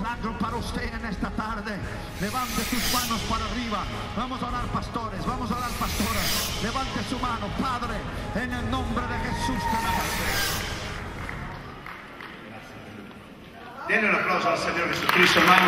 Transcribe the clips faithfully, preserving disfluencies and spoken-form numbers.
milagro para usted en esta tarde. Levante sus manos para arriba. Vamos a orar, pastores. Vamos a orar, pastoras. Levante su mano, Padre, en el nombre de Jesús de Nazaret. Denle un aplauso al Señor Jesucristo, hermano.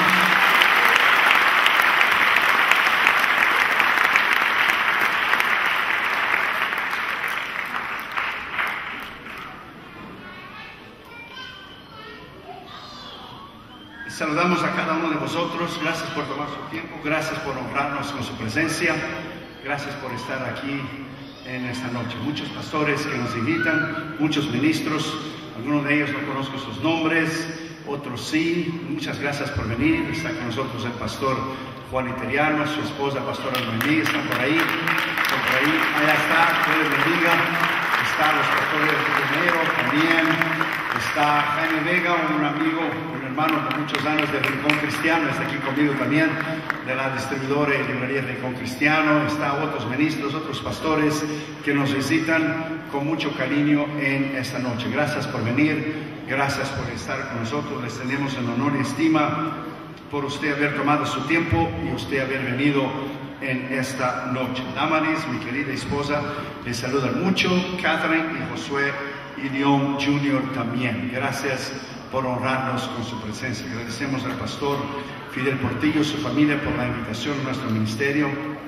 Saludamos a cada uno de vosotros. Gracias por tomar su tiempo. Gracias por honrarnos con su presencia. Gracias por estar aquí en esta noche. Muchos pastores que nos invitan, muchos ministros. Algunos de ellos no conozco sus nombres, otros sí. Muchas gracias por venir. Está con nosotros el pastor Juan Iteriano, su esposa pastora Noemí, están por ahí, están por ahí. Allá está, Dios les bendiga. Está los pastores de Enero también. Está Jaime Vega, un amigo, un hermano de muchos años de Rincón Cristiano, está aquí conmigo también, de la distribuidora y librería Rincón Cristiano. Está otros ministros, otros pastores que nos visitan con mucho cariño en esta noche. Gracias por venir, gracias por estar con nosotros. Les tenemos en honor y estima por usted haber tomado su tiempo y usted haber venido en esta noche. Damaris, mi querida esposa, les saludan mucho. Catherine y Josué y León junior también. Gracias por honrarnos con su presencia. Agradecemos al pastor Fidel Portillo, su familia, por la invitación a nuestro ministerio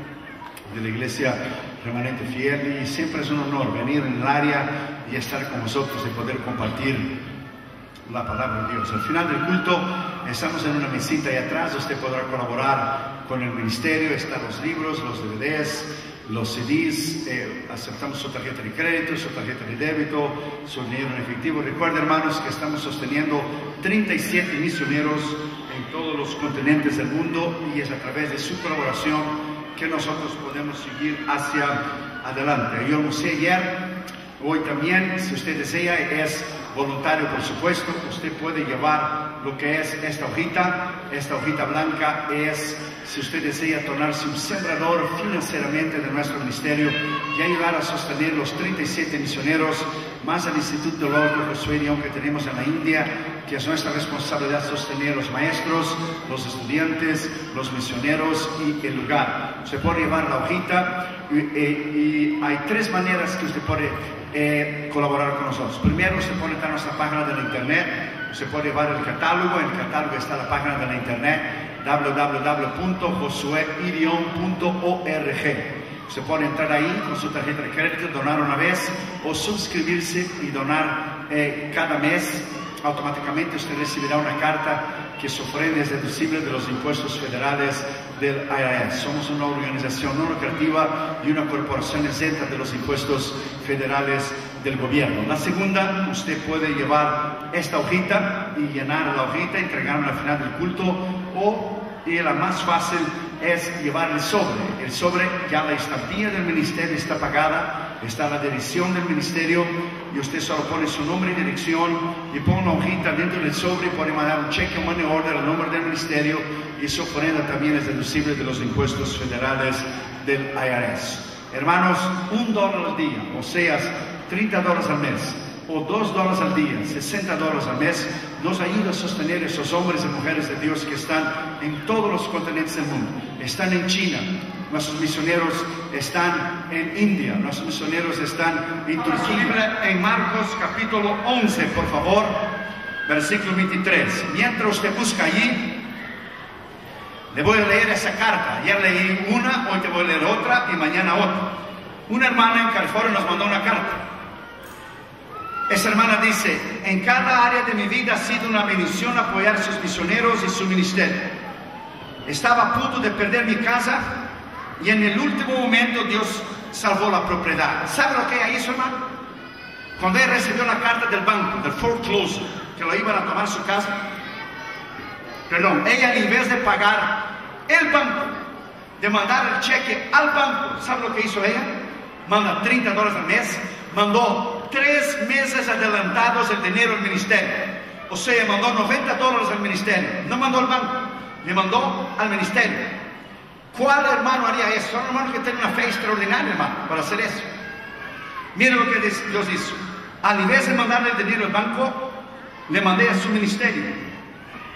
de la Iglesia Remanente Fiel. Y siempre es un honor venir en el área y estar con vosotros y poder compartir la palabra de Dios. Al final del culto estamos en una mesita ahí atrás. Usted podrá colaborar con el ministerio. Están los libros, los D V Ds, los C Ds, eh, aceptamos su tarjeta de crédito, su tarjeta de débito, su dinero en efectivo. Recuerden, hermanos, que estamos sosteniendo treinta y siete misioneros en todos los continentes del mundo y es a través de su colaboración que nosotros podemos seguir hacia adelante. Yo anuncié ayer, hoy también, si usted desea, es voluntario, por supuesto. Usted puede llevar lo que es esta hojita. Esta hojita blanca es, si usted desea tornarse un sembrador financieramente de nuestro ministerio y ayudar a sostener los treinta y siete misioneros, más el Instituto Teológico Josué León que tenemos en la India, que es nuestra responsabilidad sostener los maestros, los estudiantes, los misioneros y el lugar. Usted puede llevar la hojita y, y, y hay tres maneras que usted puede eh, colaborar con nosotros. Primero, usted puede entrar a nuestra página de la internet. Usted puede llevar el catálogo. En el catálogo está la página de la internet w w w punto josué irion punto org. Usted puede entrar ahí con su tarjeta de crédito, donar una vez o suscribirse y donar eh, cada mes. Automáticamente usted recibirá una carta que su ofrenda es deducible de los impuestos federales del I R S. Somos una organización no lucrativa y una corporación exenta de los impuestos federales del gobierno. La segunda, usted puede llevar esta hojita y llenar la hojita, entregarla al final del culto, o y la más fácil es llevar el sobre. El sobre, ya la estampilla del ministerio está pagada, está la dirección del ministerio y usted solo pone su nombre y dirección y pone una hojita dentro del sobre y puede mandar un cheque o money order al nombre del ministerio y su ofrenda también es deducible de los impuestos federales del I R S. Hermanos, un dólar al día, o sea, treinta dólares al mes, o dos dólares al día, sesenta dólares al mes, nos ayuda a sostener a esos hombres y mujeres de Dios que están en todos los continentes del mundo. Están en China, nuestros misioneros están en India, nuestros misioneros están en Turquía. En Marcos capítulo once, por favor, versículo veintitrés. Mientras usted busca allí, le voy a leer esa carta. Ayer leí una, hoy te voy a leer otra y mañana otra. Una hermana en California nos mandó una carta. Esa hermana dice: en cada área de mi vida ha sido una bendición apoyar a sus misioneros y su ministerio. Estaba a punto de perder mi casa y en el último momento Dios salvó la propiedad. ¿Sabe lo que ella hizo, hermano? Cuando ella recibió la carta del banco, del foreclosure, que lo iban a tomar su casa, perdón, ella en vez de pagar el banco, de mandar el cheque al banco, ¿sabe lo que hizo ella? Manda treinta dólares al mes, mandó tres meses adelantados el dinero al ministerio. O sea, mandó noventa dólares al ministerio. No mandó al banco, le mandó al ministerio. ¿Cuál hermano haría eso? Son hermanos que tienen una fe extraordinaria, hermano, para hacer eso. Miren lo que Dios hizo. Al vez de mandarle el dinero al banco, le mandé a su ministerio.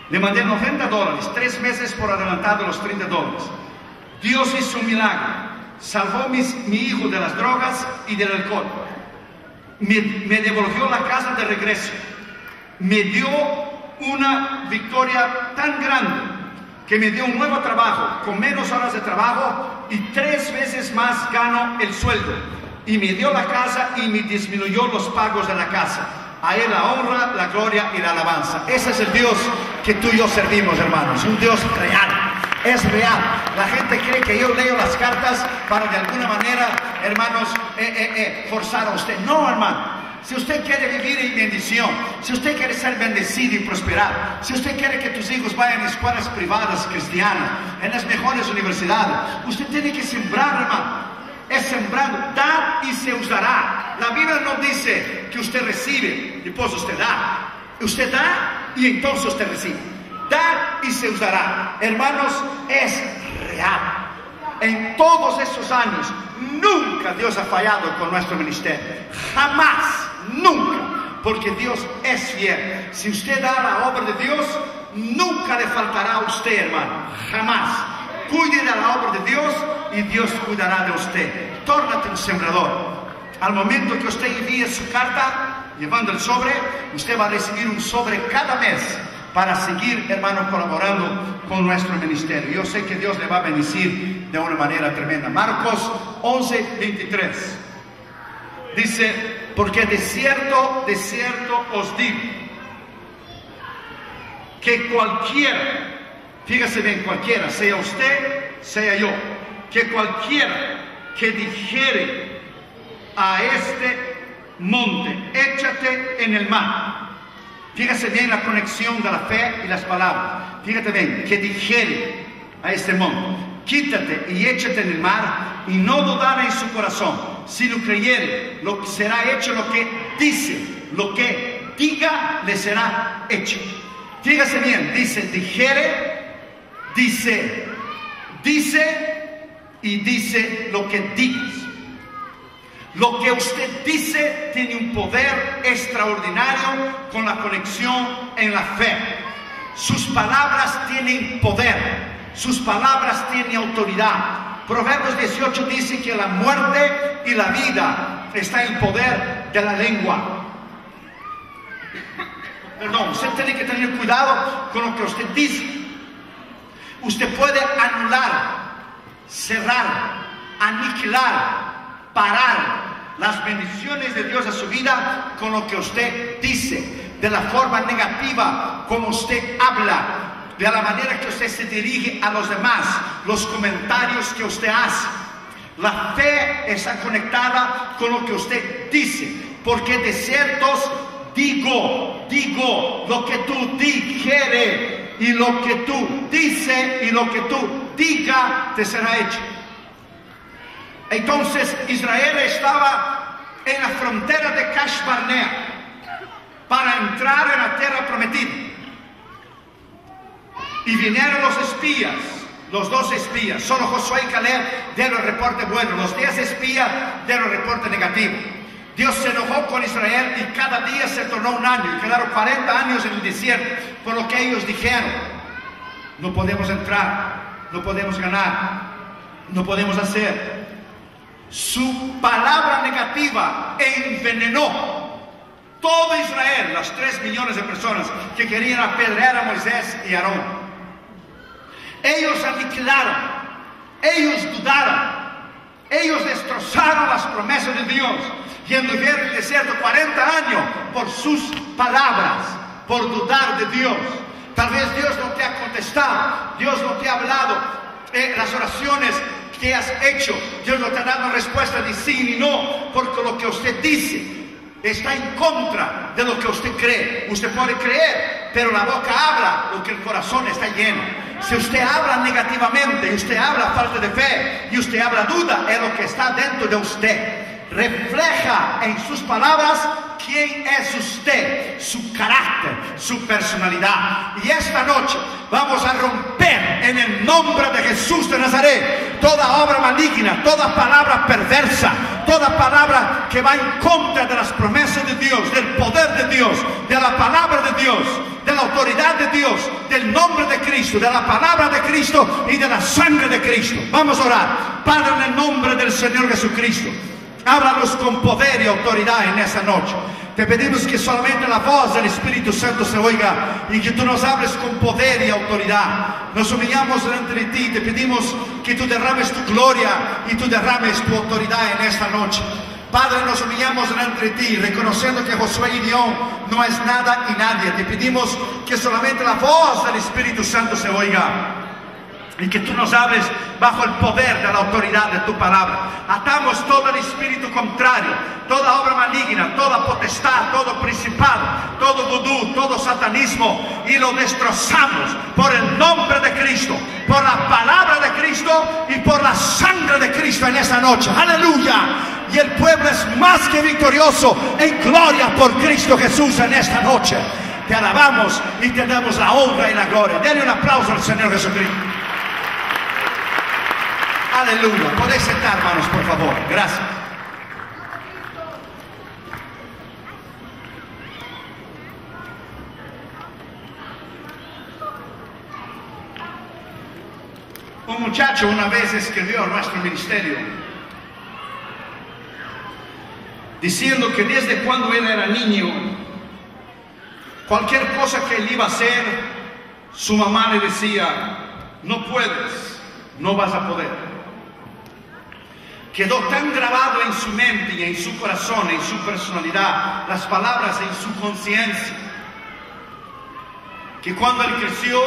Le mandé noventa dólares, tres meses por adelantado los treinta dólares. Dios hizo un milagro. Salvó mis, mi hijo de las drogas y del alcohol. Me, me devolvió la casa de regreso. Me dio una victoria tan grande que me dio un nuevo trabajo, con menos horas de trabajo, y tres veces más gano el sueldo. Y me dio la casa y me disminuyó los pagos de la casa. A Él la honra, la gloria y la alabanza. Ese es el Dios que tú y yo servimos, hermanos. Un Dios real. Es real. La gente cree que yo leo las cartas para de alguna manera, hermanos, eh, eh, eh, forzar a usted. No, hermano. Si usted quiere vivir en bendición, si usted quiere ser bendecido y prosperar, si usted quiere que tus hijos vayan a escuelas privadas cristianas, en las mejores universidades, usted tiene que sembrar, hermano. Es sembrando, dar y se os dará. La Biblia no dice que usted recibe, después usted da. Usted da y entonces usted recibe. Dar y se os dará. Hermanos, es real. En todos estos años, nunca Dios ha fallado con nuestro ministerio. Jamás, nunca. Porque Dios es fiel. Si usted da la obra de Dios, nunca le faltará a usted, hermano. Jamás. Cuide de la obra de Dios y Dios cuidará de usted. Tórnate un sembrador. Al momento que usted envíe su carta, llevando el sobre, usted va a recibir un sobre cada mes para seguir, hermano, colaborando con nuestro ministerio. Yo sé que Dios le va a bendecir de una manera tremenda. Marcos once, veintitrés. Dice, porque de cierto, de cierto os digo, que cualquiera, fíjese bien, cualquiera, sea usted, sea yo, que cualquiera que dijere a este monte, échate en el mar. Fíjese bien la conexión de la fe y las palabras. Fíjate bien, que dijere a este monte, quítate y échate en el mar, y no dudara en su corazón, sino creyere, lo que será hecho lo que dice, lo que diga le será hecho. Fíjese bien, dice dijere, dice, dice y dice lo que digas. Lo que usted dice tiene un poder extraordinario con la conexión en la fe. Sus palabras tienen poder, sus palabras tienen autoridad. Proverbios dieciocho dice que la muerte y la vida está en el poder de la lengua. Perdón, usted tiene que tener cuidado con lo que usted dice. Usted puede anular, cerrar, aniquilar, parar las bendiciones de Dios a su vida con lo que usted dice, de la forma negativa como usted habla, de la manera que usted se dirige a los demás, los comentarios que usted hace. La fe está conectada con lo que usted dice, porque de ciertos digo, digo, lo que tú dijere y lo que tú dice y lo que tú diga te será hecho. Entonces Israel estaba en la frontera de Kadesh Barnea para entrar en la tierra prometida. Y vinieron los espías, los dos espías. Solo Josué y Caleb dieron el reporte bueno. Los diez espías dieron el reporte negativo. Dios se enojó con Israel y cada día se tornó un año. Y quedaron cuarenta años en el desierto. Por lo que ellos dijeron, no podemos entrar, no podemos ganar, no podemos hacer. Su palabra negativa envenenó todo Israel, las tres millones de personas que querían apedrear a Moisés y Aarón. Ellos aniquilaron, ellos dudaron, ellos destrozaron las promesas de Dios y anduvieron en el desierto cuarenta años por sus palabras, por dudar de Dios. Tal vez Dios no te ha contestado, Dios no te ha hablado, eh, las oraciones que has hecho, Dios no te ha dado respuesta de sí ni no, porque lo que usted dice está en contra de lo que usted cree. Usted puede creer, pero la boca habla lo que el corazón está lleno. Si usted habla negativamente, y usted habla falta de fe, y usted habla duda, es lo que está dentro de usted. Refleja en sus palabras quién es usted, su carácter, su personalidad. Y esta noche vamos a romper en el nombre de Jesús de Nazaret toda obra maligna, toda palabra perversa, toda palabra que va en contra de las promesas de Dios, del poder de Dios, de la palabra de Dios, de la autoridad de Dios, del nombre de Cristo, de la palabra de Cristo y de la sangre de Cristo. Vamos a orar. Padre, en el nombre del Señor Jesucristo, háblanos con poder y autoridad en esa noche. Te pedimos que solamente la voz del Espíritu Santo se oiga y que tú nos hables con poder y autoridad. Nos humillamos delante de ti, te pedimos que tú derrames tu gloria y tú derrames tu autoridad en esta noche. Padre, nos humillamos delante de ti, reconociendo que Josué y Dion no es nada y nadie. Te pedimos que solamente la voz del Espíritu Santo se oiga y que tú nos hables bajo el poder de la autoridad de tu palabra. Atamos todo el espíritu contrario, toda obra maligna, toda potestad, todo principado, todo vudú, todo satanismo, y lo destrozamos por el nombre de Cristo, por la palabra de Cristo y por la sangre de Cristo en esta noche. Aleluya. Y el pueblo es más que victorioso en gloria por Cristo Jesús en esta noche. Te alabamos y te damos la honra y la gloria. Denle un aplauso al Señor Jesucristo. Aleluya. Podéis sentar, hermanos, por favor. Gracias. Un muchacho una vez escribió a nuestro ministerio diciendo que desde cuando él era niño, cualquier cosa que él iba a hacer, su mamá le decía: no puedes, no vas a poder. Quedó tan grabado en su mente y en su corazón, en su personalidad, las palabras en su conciencia, que cuando él creció,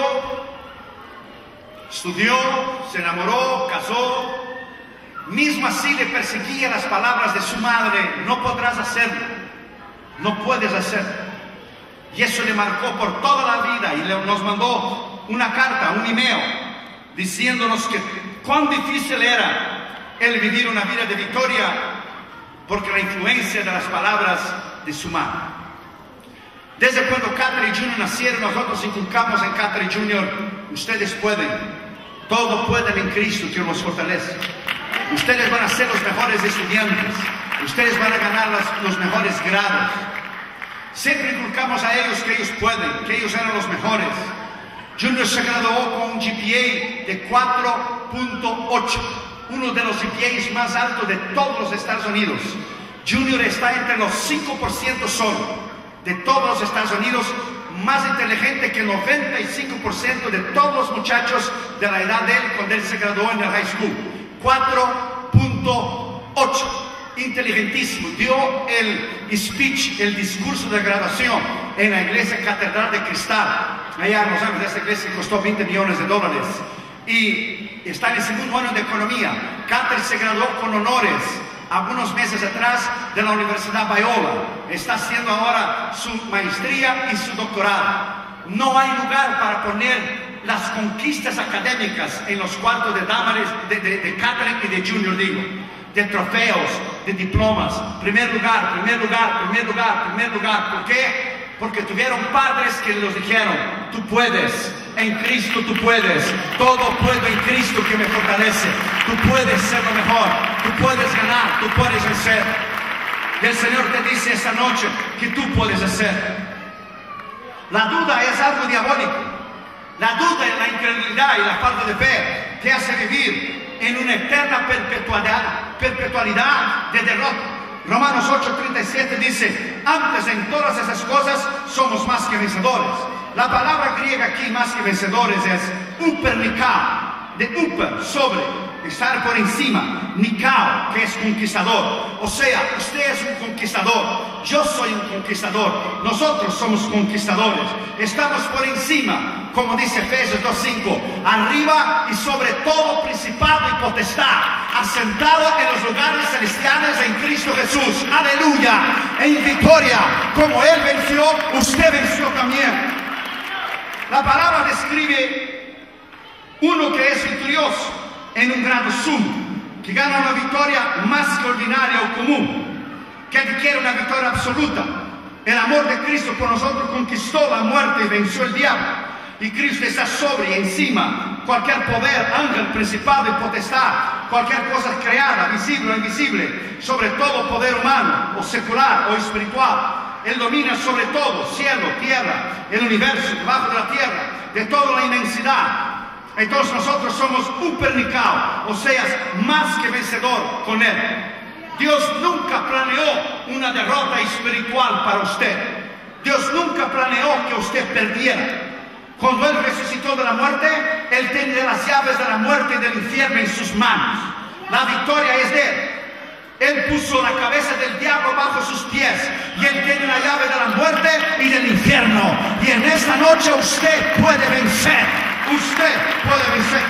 estudió, se enamoró, casó, mismo así le perseguía las palabras de su madre: no podrás hacerlo, no puedes hacerlo. Y eso le marcó por toda la vida, y nos mandó una carta, un email, diciéndonos que cuán difícil era el vivir una vida de victoria porque la influencia de las palabras de su madre. Desde cuando Catherine y Junior nacieron, nosotros inculcamos en Catherine y Junior: ustedes pueden, todo pueden en Cristo que nos fortalece. Ustedes van a ser los mejores estudiantes, ustedes van a ganar los, los mejores grados. Siempre inculcamos a ellos que ellos pueden, que ellos eran los mejores. Junior se graduó con un G P A de cuatro punto ocho, uno de los G P As más altos de todos los Estados Unidos. Junior está entre los cinco por ciento solo de todos los Estados Unidos, más inteligente que el noventa y cinco por ciento de todos los muchachos de la edad de él cuando él se graduó en el high school. cuatro punto ocho, inteligentísimo. Dio el speech, el discurso de graduación en la iglesia Catedral de Cristal, allá en Los Ángeles. Esta iglesia costó veinte millones de dólares y está en el segundo año de economía. Catherine se graduó con honores algunos meses atrás de la Universidad Biola. Está haciendo ahora su maestría y su doctorado. No hay lugar para poner las conquistas académicas en los cuartos de damas de, de, de Catherine y de Junior, digo, de trofeos, de diplomas. Primer lugar, primer lugar, primer lugar, primer lugar. ¿Por qué? Porque tuvieron padres que les dijeron: tú puedes, en Cristo tú puedes, todo puedo en Cristo que me fortalece. Tú puedes ser lo mejor, tú puedes ganar, tú puedes vencer. Y el Señor te dice esta noche que tú puedes hacer. La duda es algo diabólico. La duda es la incredulidad y la falta de fe que hace vivir en una eterna perpetualidad, perpetualidad de derrota. Romanos ocho treinta y siete dice: antes en todas esas cosas somos más que vencedores. La palabra griega aquí, más que vencedores, es upernikao, de uper, sobre, estar por encima, nikao, que es conquistador. O sea, usted es un conquistador, yo soy un conquistador, nosotros somos conquistadores. Estamos por encima, como dice Efesios dos cinco, arriba y sobre todo principado y potestad, asentado en los lugares celestiales en Cristo Jesús. Aleluya. En victoria, como Él venció, usted venció también. La palabra describe uno que es victorioso en un grado sumo, que gana una victoria más que ordinaria o común, que adquiere una victoria absoluta. El amor de Cristo por nosotros conquistó la muerte y venció el diablo. Y Cristo está sobre y encima cualquier poder, ángel, principado y potestad, cualquier cosa creada, visible o invisible, sobre todo poder humano o secular o espiritual. Él domina sobre todo, cielo, tierra, el universo, debajo de la tierra, de toda la inmensidad. Entonces nosotros somos un pernicao, o sea, más que vencedor con Él. Dios nunca planeó una derrota espiritual para usted. Dios nunca planeó que usted perdiera. Cuando Él resucitó de la muerte, Él tenía las llaves de la muerte y del infierno en sus manos. La victoria es de Él. Él puso la cabeza del diablo bajo sus pies y Él tiene la llave de la muerte y del infierno. Y en esta noche usted puede vencer. Usted puede vencer.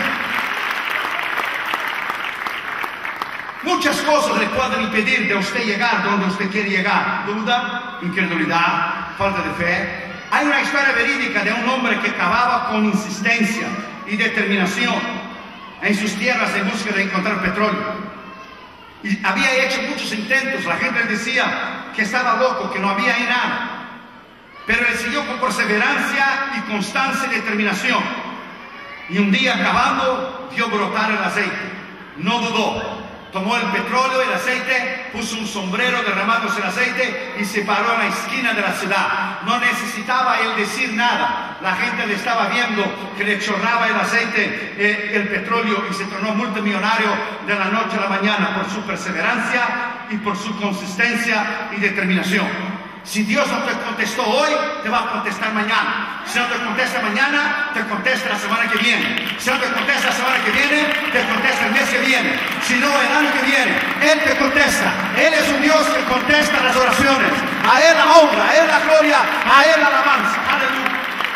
Muchas cosas le pueden impedir de usted llegar donde usted quiere llegar. Duda, incredulidad, falta de fe. Hay una historia verídica de un hombre que cavaba con insistencia y determinación en sus tierras en busca de encontrar petróleo. Y había hecho muchos intentos. La gente decía que estaba loco, que no había ahí nada. Pero él siguió con perseverancia y constancia y determinación. Y un día cavando, vio brotar el aceite. No dudó. Tomó el petróleo y el aceite, puso un sombrero derramándose el aceite y se paró en la esquina de la ciudad. No necesitaba él decir nada. La gente le estaba viendo que le chorraba el aceite, eh, el petróleo, y se tornó multimillonario de la noche a la mañana por su perseverancia y por su consistencia y determinación. Si Dios no te contestó hoy, te va a contestar mañana. Si no te contesta mañana, te contesta la semana que viene. Si no te contesta la semana que viene, te contesta el mes que viene. Si no, el año que viene, Él te contesta. Él es un Dios que contesta las oraciones. A Él la honra, a Él la gloria, a Él la alabanza. Aleluya.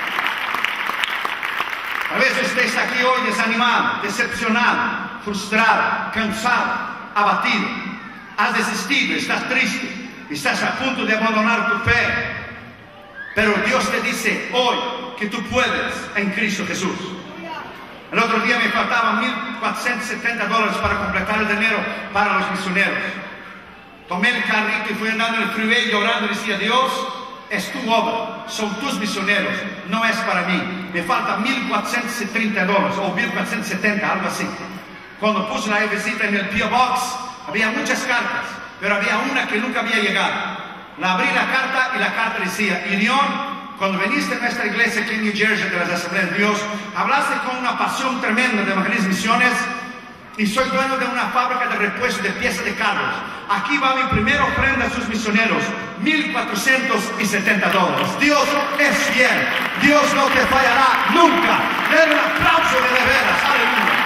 A veces usted está aquí hoy desanimado, decepcionado, frustrado, cansado, abatido. Has desistido, estás triste. Estás a punto de abandonar tu fe. Pero Dios te dice hoy que tú puedes en Cristo Jesús. El otro día me faltaban mil cuatrocientos setenta dólares para completar el dinero para los misioneros. Tomé el carrito y fui andando en el freeway llorando y decía: Dios, es tu obra, son tus misioneros, no es para mí. Me faltan mil cuatrocientos setenta dólares o mil cuatrocientos setenta, algo así. Cuando puse la visita en el P O Box, había muchas cartas, pero había una que nunca había llegado. La abrí la carta y la carta decía: Irión, cuando viniste a nuestra iglesia aquí en New Jersey de las Asambleas de Dios, hablaste con una pasión tremenda de Evangelismo Misiones, y soy dueño de una fábrica de repuesto de piezas de carros. Aquí va mi primera ofrenda a sus misioneros, mil cuatrocientos setenta dólares. Dios es fiel, Dios no te fallará nunca. Den un aplauso de de veras, aleluya.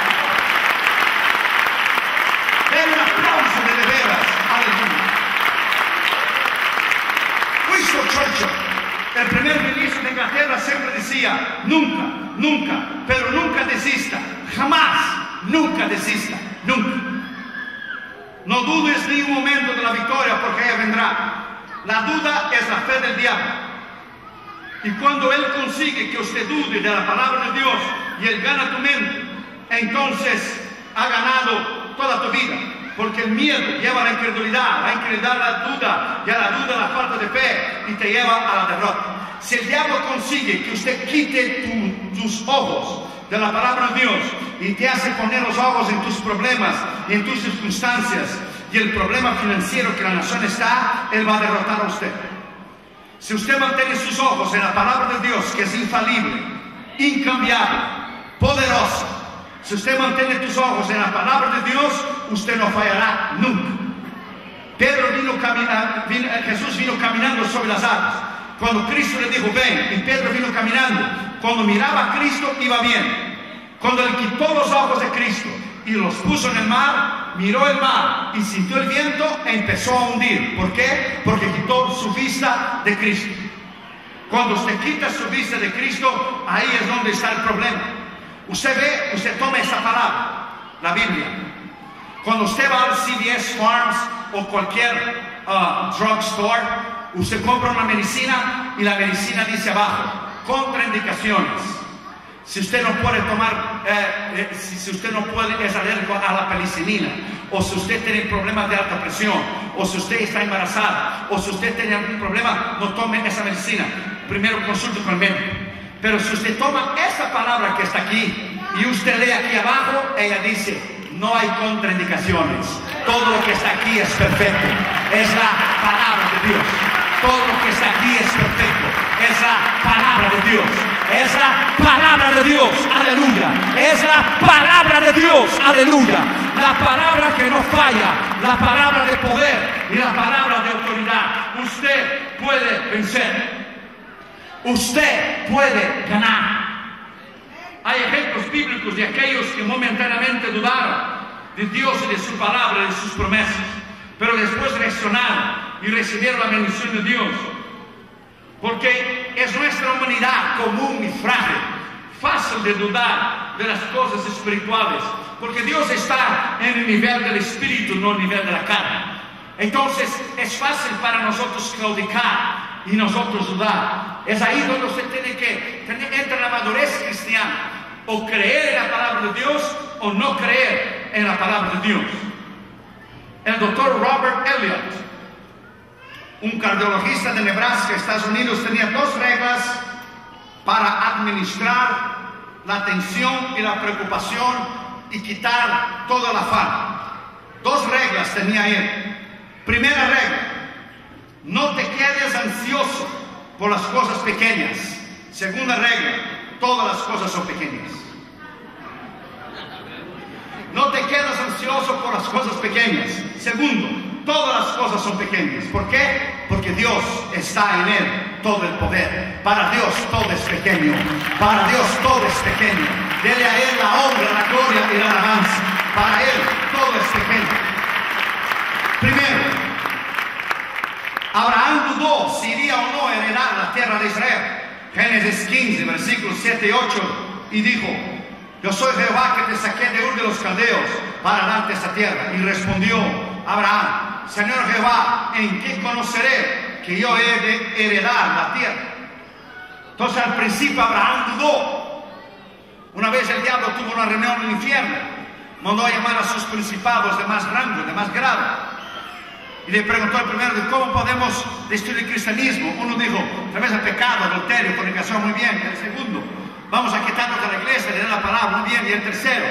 Den un aplauso de de veras, aleluya. Winston Churchill, el primer ministro de Inglaterra, siempre decía: nunca, nunca, pero nunca desista, jamás, nunca desista, nunca. No dudes ni un momento de la victoria, porque ella vendrá. La duda es la fe del diablo. Y cuando él consigue que usted dude de la palabra de Dios y él gana tu mente, entonces ha ganado toda tu vida. Porque el miedo lleva a la incredulidad, la incredulidad a la duda, y a la duda a la falta de fe, y te lleva a la derrota. Si el diablo consigue que usted quite tu, tus ojos de la palabra de Dios y te hace poner los ojos en tus problemas y en tus circunstancias y el problema financiero que la nación está, él va a derrotar a usted. Si usted mantiene sus ojos en la palabra de Dios, que es infalible, incambiable, poderosa, si usted mantiene tus ojos en la palabra de Dios, usted no fallará nunca. Pedro vino caminando, vino, Jesús vino caminando sobre las aguas. Cuando Cristo le dijo ven, y Pedro vino caminando, cuando miraba a Cristo iba bien. Cuando le quitó los ojos de Cristo y los puso en el mar, miró el mar y sintió el viento e empezó a hundir. ¿Por qué? Porque quitó su vista de Cristo. Cuando usted quita su vista de Cristo, ahí es donde está el problema. Usted ve, usted toma esa palabra, la Biblia. Cuando usted va al C V S Farms o cualquier uh, drugstore, usted compra una medicina y la medicina dice abajo, contraindicaciones. Si usted no puede tomar, eh, eh, si, si usted no puede, es alérgico a la penicilina, o si usted tiene problemas de alta presión, o si usted está embarazada, o si usted tiene algún problema, no tome esa medicina. Primero consulte con el médico. Pero si usted toma esa palabra que está aquí, Y usted lee aquí abajo, ella dice, no hay contraindicaciones. Todo lo que está aquí es perfecto. Es la palabra de Dios. Todo lo que está aquí es perfecto. Es la palabra de Dios. Es la palabra de Dios. Aleluya. Es la palabra de Dios. Aleluya. La palabra que no falla. La palabra de poder y la palabra de autoridad. Usted puede vencer. Usted puede ganar. Hay ejemplos bíblicos de aquellos que momentáneamente dudaron de Dios y de su palabra y de sus promesas, pero después reaccionaron y recibieron la bendición de Dios. Porque es nuestra humanidad común y frágil, fácil de dudar de las cosas espirituales, porque Dios está en el nivel del espíritu, no en el nivel de la carne. Entonces es fácil para nosotros claudicar y nosotros dudar. Es ahí donde usted tiene que tener, entra la madurez cristiana, o creer en la palabra de Dios o no creer en la palabra de Dios. El doctor Robert Elliott, un cardiologista de Nebraska, Estados Unidos, tenía dos reglas para administrar la tensión y la preocupación y quitar toda la afán. Dos reglas tenía él. Primera regla: no te quedes ansioso por las cosas pequeñas. Segunda regla: todas las cosas son pequeñas. No te quedas ansioso por las cosas pequeñas. Segundo, todas las cosas son pequeñas. ¿Por qué? Porque Dios está en él todo el poder. Para Dios todo es pequeño. Para Dios todo es pequeño. Dele a él la honra, la gloria y la alabanza. Para él todo es pequeño. Primero, Abraham dudó si iría o no a heredar la tierra de Israel. Génesis quince, versículos siete y ocho, y dijo: yo soy Jehová que te saqué de Ur de los Caldeos para darte esta tierra. Y respondió Abraham: Señor Jehová, ¿en qué conoceré que yo he de heredar la tierra? Entonces al principio Abraham dudó. Una vez el diablo tuvo una reunión en el infierno, mandó a llamar a sus principados de más rango, de más grado, y le preguntó al primero: ¿cómo podemos destruir el cristianismo? Uno dijo: a través del pecado, adulterio, fornicación. Muy bien. El segundo: vamos a quitarnos de la iglesia, le da la palabra. Muy bien. Y el tercero,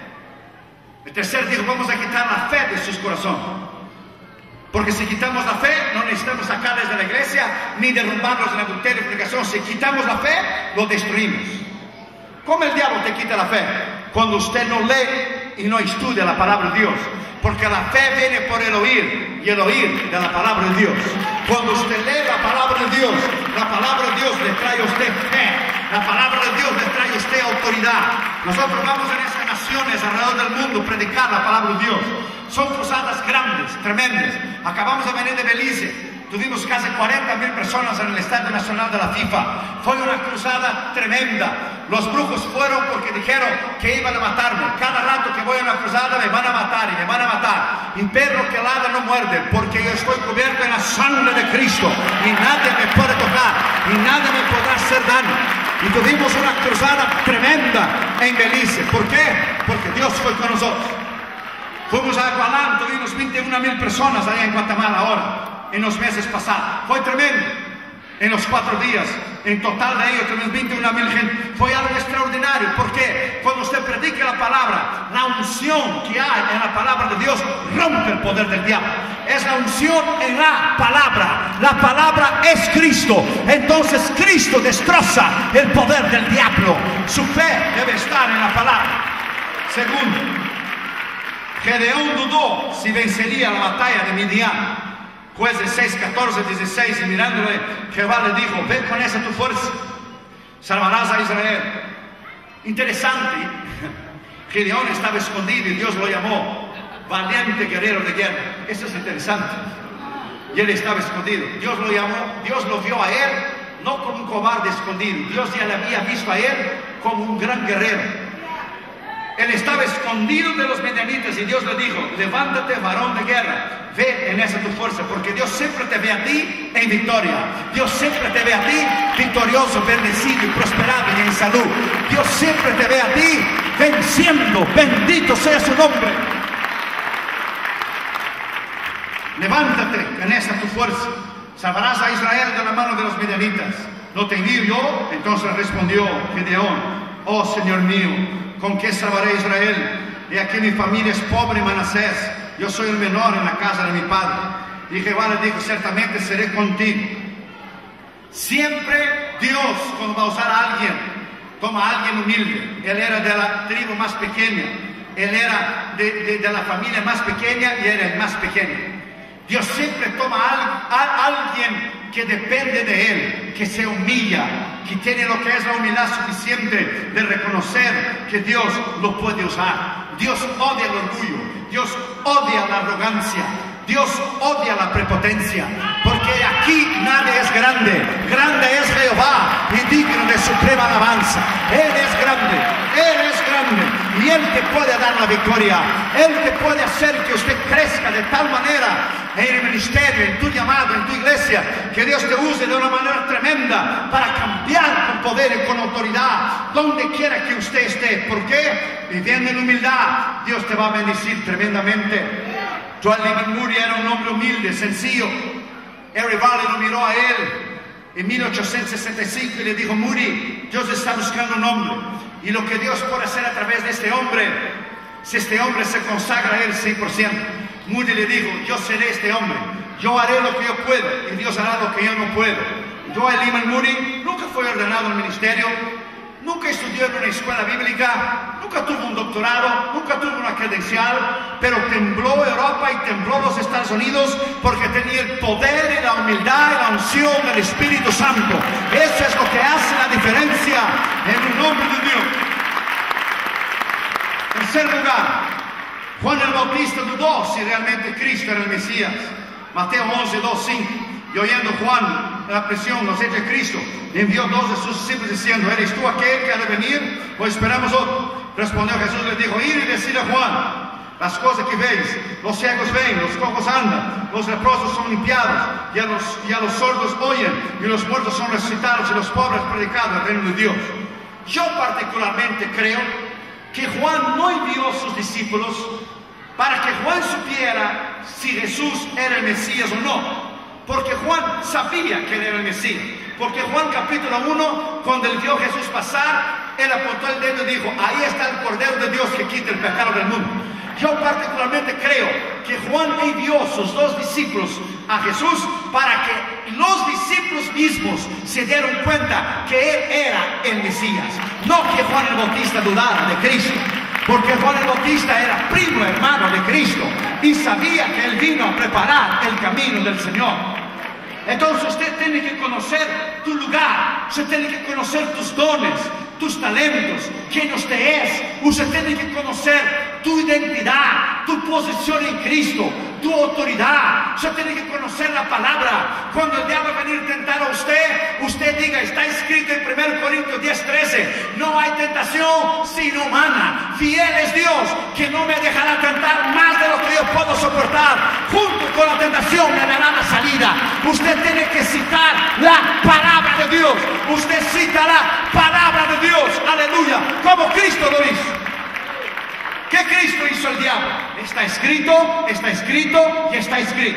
el tercero dijo: vamos a quitar la fe de sus corazones, porque si quitamos la fe, no necesitamos sacarles de la iglesia ni derrumbarlos en adulterio y fornicación. Si quitamos la fe, lo destruimos. ¿Cómo el diablo te quita la fe? Cuando usted no lee y no estudia la palabra de Dios. Porque la fe viene por el oír, y el oír de la palabra de Dios. Cuando usted lee la palabra de Dios, la palabra de Dios le trae a usted fe. La palabra de Dios le trae a usted autoridad. Nosotros vamos en estas naciones alrededor del mundo a predicar la palabra de Dios. Son cruzadas grandes, tremendas. Acabamos de venir de Belice. Tuvimos casi cuarenta mil personas en el Estadio Nacional de la FIFA. Fue una cruzada tremenda. Los brujos fueron porque dijeron que iban a matarme. Cada rato que voy a una cruzada me van a matar y me van a matar. Y perro que ladra no muerde, porque yo estoy cubierto en la sangre de Cristo. Y nadie me puede tocar, y nadie me podrá hacer daño. Y tuvimos una cruzada tremenda en Belice. ¿Por qué? Porque Dios fue con nosotros. Fuimos a Agualán, tuvimos veintiuna mil personas allá en Guatemala ahora, en los meses pasados. Fue tremendo. En los cuatro días, en total de ellos tuvimos veintiuna mil gente. Fue algo extraordinario. ¿Por qué? Cuando usted predica la palabra, la unción que hay en la palabra de Dios rompe el poder del diablo. Es la unción en la palabra. La palabra es Cristo. Entonces Cristo destroza el poder del diablo. Su fe debe estar en la palabra. Segundo, Gedeón dudó si vencería la batalla de Midian. Jueces seis, catorce, dieciséis, y mirándole, Jehová le dijo: ve con esa tu fuerza, salvarás a Israel. Interesante, Gedeón estaba escondido y Dios lo llamó valiente guerrero de guerra. Eso es interesante. Y él estaba escondido. Dios lo llamó, Dios lo vio a él no como un cobarde escondido. Dios ya le había visto a él como un gran guerrero. Él estaba escondido de los medianitas y Dios le dijo: levántate, varón de guerra, ve en esa tu fuerza, porque Dios siempre te ve a ti en victoria. Dios siempre te ve a ti victorioso, bendecido y prosperado y en salud. Dios siempre te ve a ti venciendo. Bendito sea su nombre. Levántate en esa tu fuerza, salvarás a Israel de la mano de los medianitas. ¿No te envío yo? Entonces respondió Gedeón: oh Señor mío, ¿con qué salvaré a Israel? Y aquí mi familia es pobre en Manasés, yo soy el menor en la casa de mi padre. Y Jehová le dijo, ciertamente seré contigo. Siempre Dios, cuando va a usar a alguien, toma a alguien humilde. Él era de la tribu más pequeña, él era de, de, de la familia más pequeña y era el más pequeño. Dios siempre toma a, a alguien que depende de Él, que se humilla, que tiene lo que es la humildad suficiente de reconocer que Dios lo puede usar. Dios odia el orgullo, Dios odia la arrogancia, Dios odia la prepotencia, porque aquí nadie es grande, grande es Jehová y digno de suprema alabanza. Él es grande, Él es grande y Él te puede dar la victoria. Él te puede hacer que usted crezca de tal manera en el ministerio, en tu llamado, en tu iglesia, que Dios te use de una manera tremenda para cambiar con poder y con autoridad donde quiera que usted esté. ¿Por qué? Viviendo en humildad, Dios te va a bendecir tremendamente. Joel Lehman Moody era un hombre humilde, sencillo. Harry Valley lo miró a él en mil ochocientos sesenta y cinco y le dijo, Moody, Dios está buscando un hombre, y lo que Dios puede hacer a través de este hombre, si este hombre se consagra a él cien por ciento. Moody le dijo, yo seré este hombre, yo haré lo que yo puedo y Dios hará lo que yo no puedo. Joel Lehman Moody nunca fue ordenado al ministerio, nunca estudió en una escuela bíblica, nunca tuvo un doctorado, nunca tuvo una credencial, pero tembló Europa y tembló los Estados Unidos porque tenía el poder y la humildad y la unción del Espíritu Santo. Eso es lo que hace la diferencia en un hombre de Dios. En tercer lugar, Juan el Bautista dudó si realmente Cristo era el Mesías. Mateo once, dos, cinco. Y oyendo Juan en la prisión los hechos de Cristo, le envió dos de sus discípulos diciendo, ¿eres tú aquel que ha de venir o esperamos otro? Respondió Jesús, le dijo, id y decid a Juan las cosas que veis, los ciegos ven, los cojos andan, los leprosos son limpiados, y a los, y a los sordos oyen, y los muertos son resucitados, y los pobres predicados el reino de Dios. Yo particularmente creo que Juan no envió a sus discípulos para que Juan supiera si Jesús era el Mesías o no, porque Juan sabía que él era el Mesías. Porque Juan capítulo uno, cuando él vio a Jesús pasar, él apuntó el dedo y dijo, ahí está el Cordero de Dios que quita el pecado del mundo. Yo particularmente creo que Juan envió a sus dos discípulos a Jesús para que los discípulos mismos se dieron cuenta que él era el Mesías, no que Juan el Bautista dudara de Cristo. Porque Juan el Bautista era primo hermano de Cristo y sabía que él vino a preparar el camino del Señor. Entonces usted tiene que conocer tu lugar, usted tiene que conocer tus dones, tus talentos, quién usted es. Usted tiene que conocer tu identidad, tu posición en Cristo, tu autoridad. Usted tiene que conocer la palabra. Cuando el diablo va a venir a tentar a usted, usted diga, está escrito en primero Corintios diez, trece, no hay tentación sino humana. Fiel es Dios, que no me dejará tentar más de lo que yo puedo soportar. Junto con la tentación me dará la salida. Usted tiene que citar la palabra de Dios. Usted cita la palabra de Dios. Aleluya. Como Cristo lo hizo. ¿Qué Cristo hizo el diablo? Está escrito, está escrito y está escrito.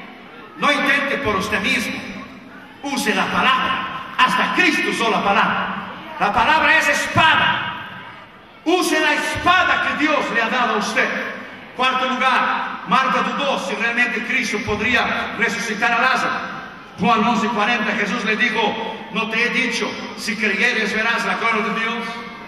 No intente por usted mismo. Use la palabra. Hasta Cristo usó la palabra. La palabra es espada. Use la espada que Dios le ha dado a usted. Cuarto lugar, Marta dudó si realmente Cristo podría resucitar a Lázaro. Juan once, cuarenta, Jesús le dijo, no te he dicho, si creyeres verás la gloria de Dios.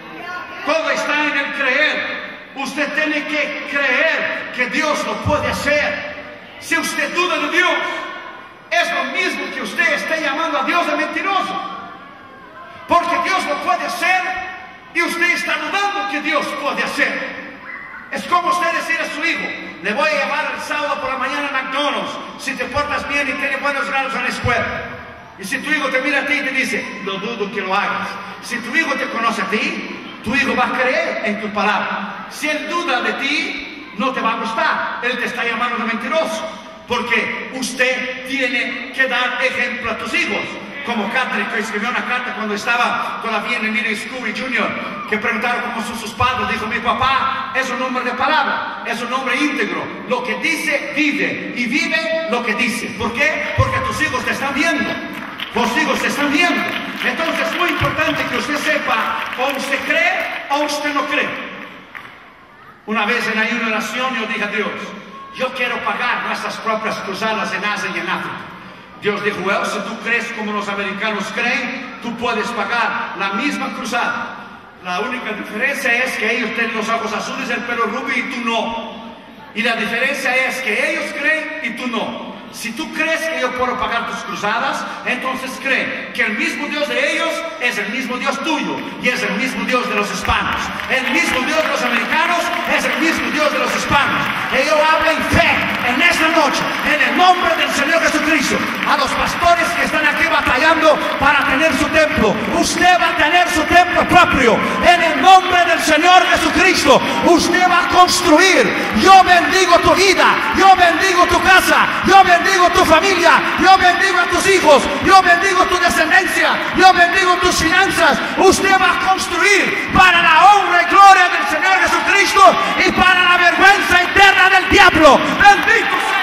Todo está en el creer. Usted tiene que creer que Dios lo puede hacer. Si usted duda de Dios, es lo mismo que usted esté llamando a Dios de mentiroso. Porque Dios lo puede hacer y usted está dudando que Dios puede hacer. Es como usted decir a su hijo, le voy a llevar el sábado por la mañana a McDonald's si te portas bien y tienes buenos grados en la escuela. Y si tu hijo te mira a ti y te dice, lo dudo que lo hagas. Si tu hijo te conoce a ti, tu hijo va a creer en tu palabra. Si él duda de ti, no te va a gustar. Él te está llamando de mentiroso. Porque usted tiene que dar ejemplo a tus hijos. Como Catherine, que escribió una carta cuando estaba todavía en el Middle School y Junior, que preguntaron cómo son sus padres. Dijo, mi papá es un hombre de palabra, es un hombre íntegro. Lo que dice, vive. Y vive lo que dice. ¿Por qué? Porque tus hijos te están viendo. Tus hijos te están viendo. Entonces es muy importante que usted sepa, o usted cree o usted no cree. Una vez en una oración yo dije a Dios, yo quiero pagar nuestras propias cruzadas en Asia y en África. Dios dijo, well, si tú crees como los americanos creen, tú puedes pagar la misma cruzada. La única diferencia es que ellos tienen los ojos azules, el pelo rubio y tú no. Y la diferencia es que ellos creen y tú no. Si tú crees que yo puedo pagar tus cruzadas, entonces cree que el mismo Dios de ellos es el mismo Dios tuyo y es el mismo Dios de los hispanos. El mismo Dios de los americanos es el mismo Dios de los hispanos. Y yo hablo en fe en esta noche, en el nombre del Señor Jesucristo, a los pastores que están aquí batallando para tener su templo. Usted va a tener su templo propio. En el nombre del Señor Jesucristo, usted va a construir. Yo bendigo tu vida, yo bendigo tu casa, yo bendigo tu familia, yo bendigo a tus hijos, yo bendigo tu descendencia, yo bendigo tus finanzas. Usted va a construir para la honra y gloria del Señor Jesucristo y para la vergüenza eterna del diablo. Bendito sea.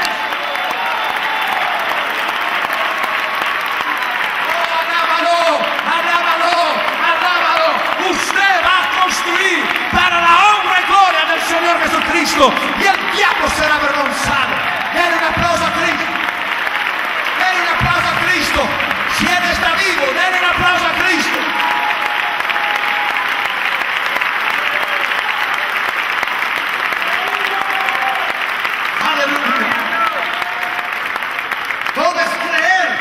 Oh, alábalo, alábalo, alábalo. Usted va a construir para la honra y gloria del Señor Jesucristo y el diablo será avergonzado. Denle un aplauso a Cristo. Denle un aplauso a Cristo. Si Él está vivo, denle un aplauso a Cristo. Aleluya. Todo es creer.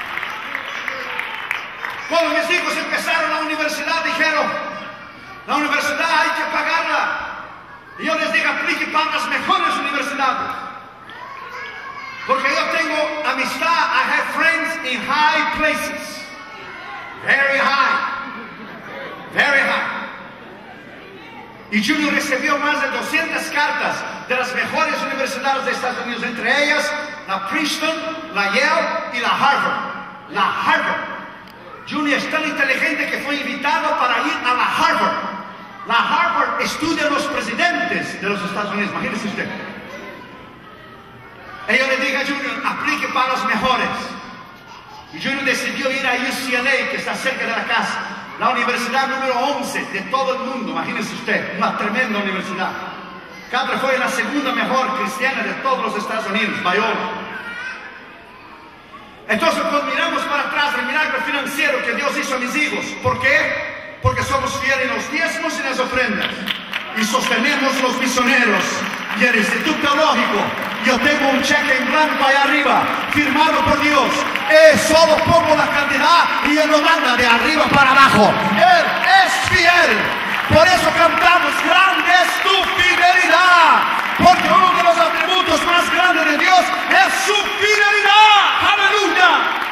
Cuando mis hijos empezaron la universidad, dijeron, la universidad hay que pagarla. Y yo les dije, aplique para las mejores universidades. Porque yo tengo amistad, I have friends in high places. Very high. Very high. Y Junior recibió más de doscientas cartas de las mejores universidades de Estados Unidos, entre ellas la Princeton, la Yale y la Harvard. La Harvard. Junior es tan inteligente que fue invitado para ir a la Harvard. La Harvard estudia a los presidentes de los Estados Unidos, imagínese usted. Y yo le dije a Junior, aplique para los mejores. Y Junior decidió ir a U C L A, que está cerca de la casa. La universidad número once de todo el mundo, imagínese usted, una tremenda universidad. Capra fue la segunda mejor cristiana de todos los Estados Unidos, Biola. Entonces, cuando miramos para atrás el milagro financiero que Dios hizo a mis hijos, ¿por qué? Porque somos fieles en los diezmos y en las ofrendas. Y sostenemos los misioneros y el Instituto Teológico. Yo tengo un cheque en blanco ahí arriba, firmado por Dios. Él solo pongo la cantidad y Él lo manda de arriba para abajo. Él es fiel. Por eso cantamos, grande es tu fidelidad. Porque uno de los atributos más grandes de Dios es su fidelidad. Aleluya.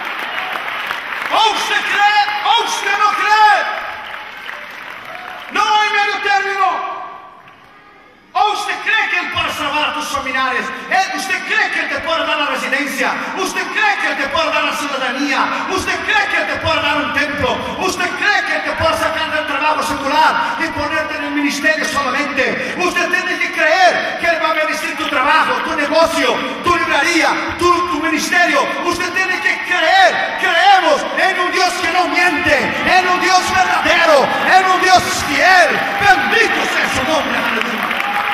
O usted cree o usted no cree. No hay medio término. ¿O usted cree que Él puede salvar a tus familiares? ¿Usted cree que Él te puede dar la residencia? ¿Usted cree que Él te puede dar la ciudadanía? ¿Usted cree que Él te puede dar un templo? ¿Usted cree que Él te puede sacar del trabajo secular y ponerte en el ministerio solamente? Usted tiene que creer que Él va a bendecir tu trabajo, tu negocio, tu librería, tu, tu ministerio. Usted tiene que creer. Creemos en un Dios que no miente, en un Dios verdadero, en un Dios fiel. Bendito sea su nombre. Aleluya.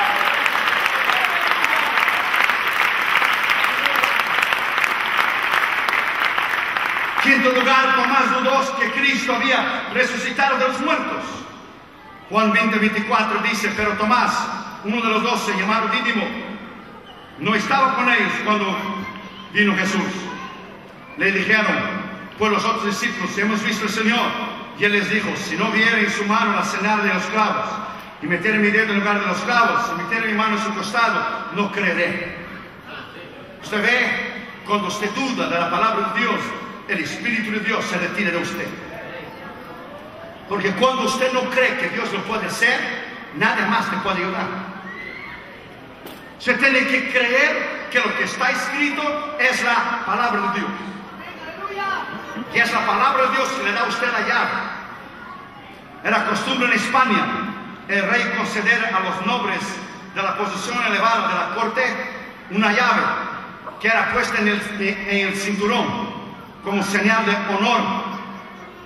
Quinto lugar, Tomás dudó que Cristo había resucitado de los muertos. Juan veinte, veinticuatro dice, pero Tomás, uno de los doce, llamado Dídimo, no estaba con ellos cuando vino Jesús. Le dijeron, pues los otros discípulos, hemos visto al Señor. Y Él les dijo, si no viera en su mano la señal de los clavos, y meter mi dedo en lugar de los clavos, y meter mi mano en su costado, no creeré. Usted ve, cuando usted duda de la palabra de Dios, el Espíritu de Dios se retira de usted. Porque cuando usted no cree que Dios lo puede hacer, nadie más le puede ayudar. Usted tiene que creer que lo que está escrito es la palabra de Dios. Y es la palabra de Dios que le da a usted la llave. Era costumbre en España el rey conceder a los nobles de la posición elevada de la corte una llave que era puesta en el, en el cinturón como señal de honor.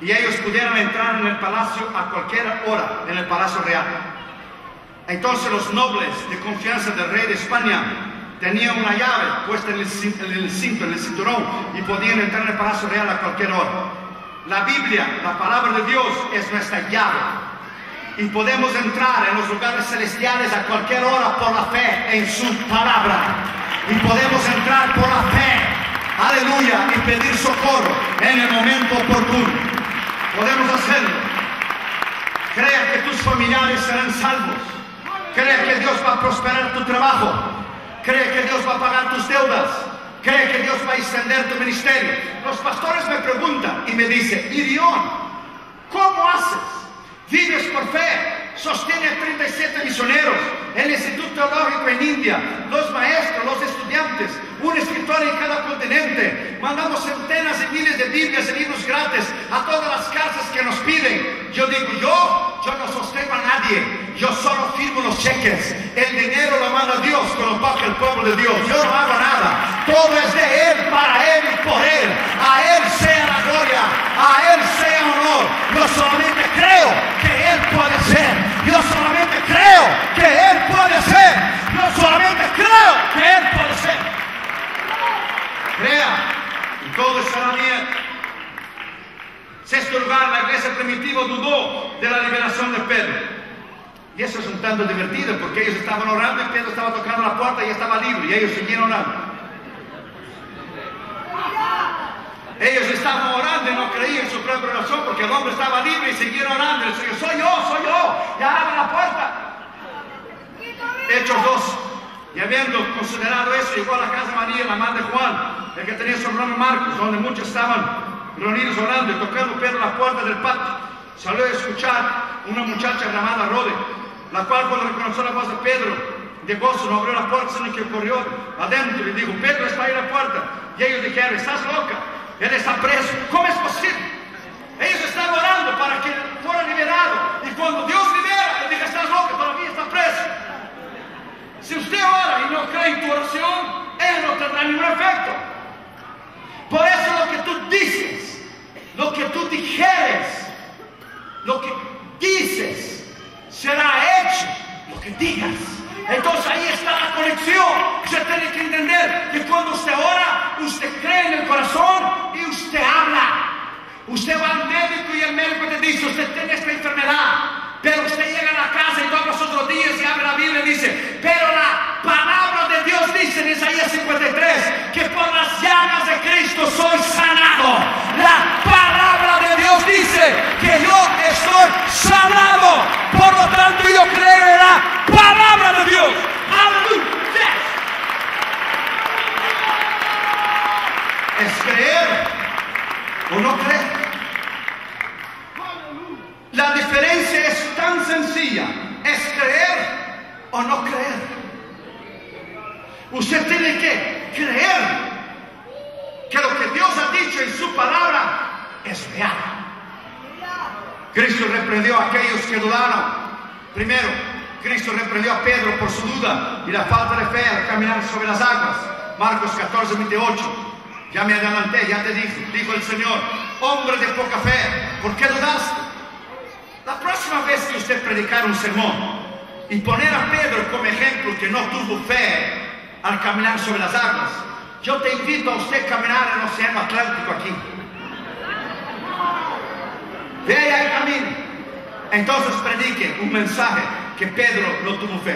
y ellos pudieran entrar en el palacio a cualquier hora, en el palacio real. Entonces los nobles de confianza del rey de España tenían una llave puesta en el, en el cinto, en el cinturón, y podían entrar en el palacio real a cualquier hora. La Biblia, la palabra de Dios, es nuestra llave, y podemos entrar en los lugares celestiales a cualquier hora por la fe en su palabra, y podemos entrar por la fe, aleluya, y pedir socorro en el momento oportuno. Podemos hacerlo. Crea que tus familiares serán salvos. Crea que Dios va a prosperar tu trabajo. Cree que Dios va a pagar tus deudas. Cree que Dios va a extender tu ministerio. Los pastores me preguntan y me dicen: Irión, ¿cómo haces? Vives por fe. Sostiene a treinta y siete misioneros, el Instituto Teológico en India, los maestros, los estudiantes, un escritor en cada continente. Mandamos centenas de miles de Biblias y libros gratis a todas las casas que nos piden. Yo digo, yo, yo no sostengo a nadie. Yo solo firmo los cheques. El dinero lo manda Dios cuando toca el pueblo de Dios. Yo no hago nada. Todo es de Él, para Él y por Él. A Él sea la gloria, a Él sea honor. Yo solamente creo que Él puede ser. Yo solamente creo que Él puede ser. Yo solamente creo que Él puede ser. Crea y todo estará bien. Sexto lugar, la iglesia primitiva dudó de la liberación de Pedro. Y eso es un tanto divertido, porque ellos estaban orando y Pedro estaba tocando la puerta y estaba libre, y ellos siguieron orando. Ellos estaban orando y no creían en su propia oración, porque el hombre estaba libre y siguieron orando. Y el Señor: soy yo, soy yo, ya abre la puerta. Hechos dos. Y habiendo considerado eso, llegó a la casa de María, la madre de Juan, el que tenía su nombre Marcos, donde muchos estaban reunidos orando, y tocando Pedro la puerta del patio, salió a escuchar una muchacha llamada Rode, la cual, cuando reconoció la voz de Pedro, de gozo, no abrió la puerta, sino que corrió adentro y dijo: Pedro está ahí en la puerta. Y ellos dijeron: estás loca, él está preso. ¿Cómo es posible? Ellos estaban orando para que fuera liberado, y cuando Dios libera, él dice: estás loca, todavía está preso. Si usted ora y no cree en tu oración, Él no tendrá ningún efecto. Por eso lo que tú dices, lo que tú dijeres, lo que dices, será hecho lo que digas. Entonces ahí está la conexión. Usted tiene que entender que cuando usted ora, usted cree en el corazón y usted habla. Usted va al médico y el médico te dice: usted tiene esta enfermedad. Pero usted llega a la casa y dobla sus rodillas y abre la Biblia y dice: pero la palabra de Dios dice en Isaías cincuenta y tres que por las llagas de Cristo soy sanado. La palabra de Dios dice que yo estoy sanado. Por lo tanto, yo creo en la palabra de Dios. ¡Aleluya! Es creer o no creer. La diferencia es tan sencilla: es creer o no creer. Usted tiene que creer que lo que Dios ha dicho en su palabra es real. Cristo reprendió a aquellos que dudaron. Primero, Cristo reprendió a Pedro por su duda y la falta de fe al caminar sobre las aguas. Marcos catorce, veintiocho. Ya me adelanté, ya te dije, dijo el Señor: hombre de poca fe, ¿por qué dudaste? La próxima vez que usted predicar un sermón y poner a Pedro como ejemplo, que no tuvo fe al caminar sobre las aguas, yo te invito a usted a caminar en el océano Atlántico aquí. Vea y camine. Entonces predique un mensaje que Pedro no tuvo fe.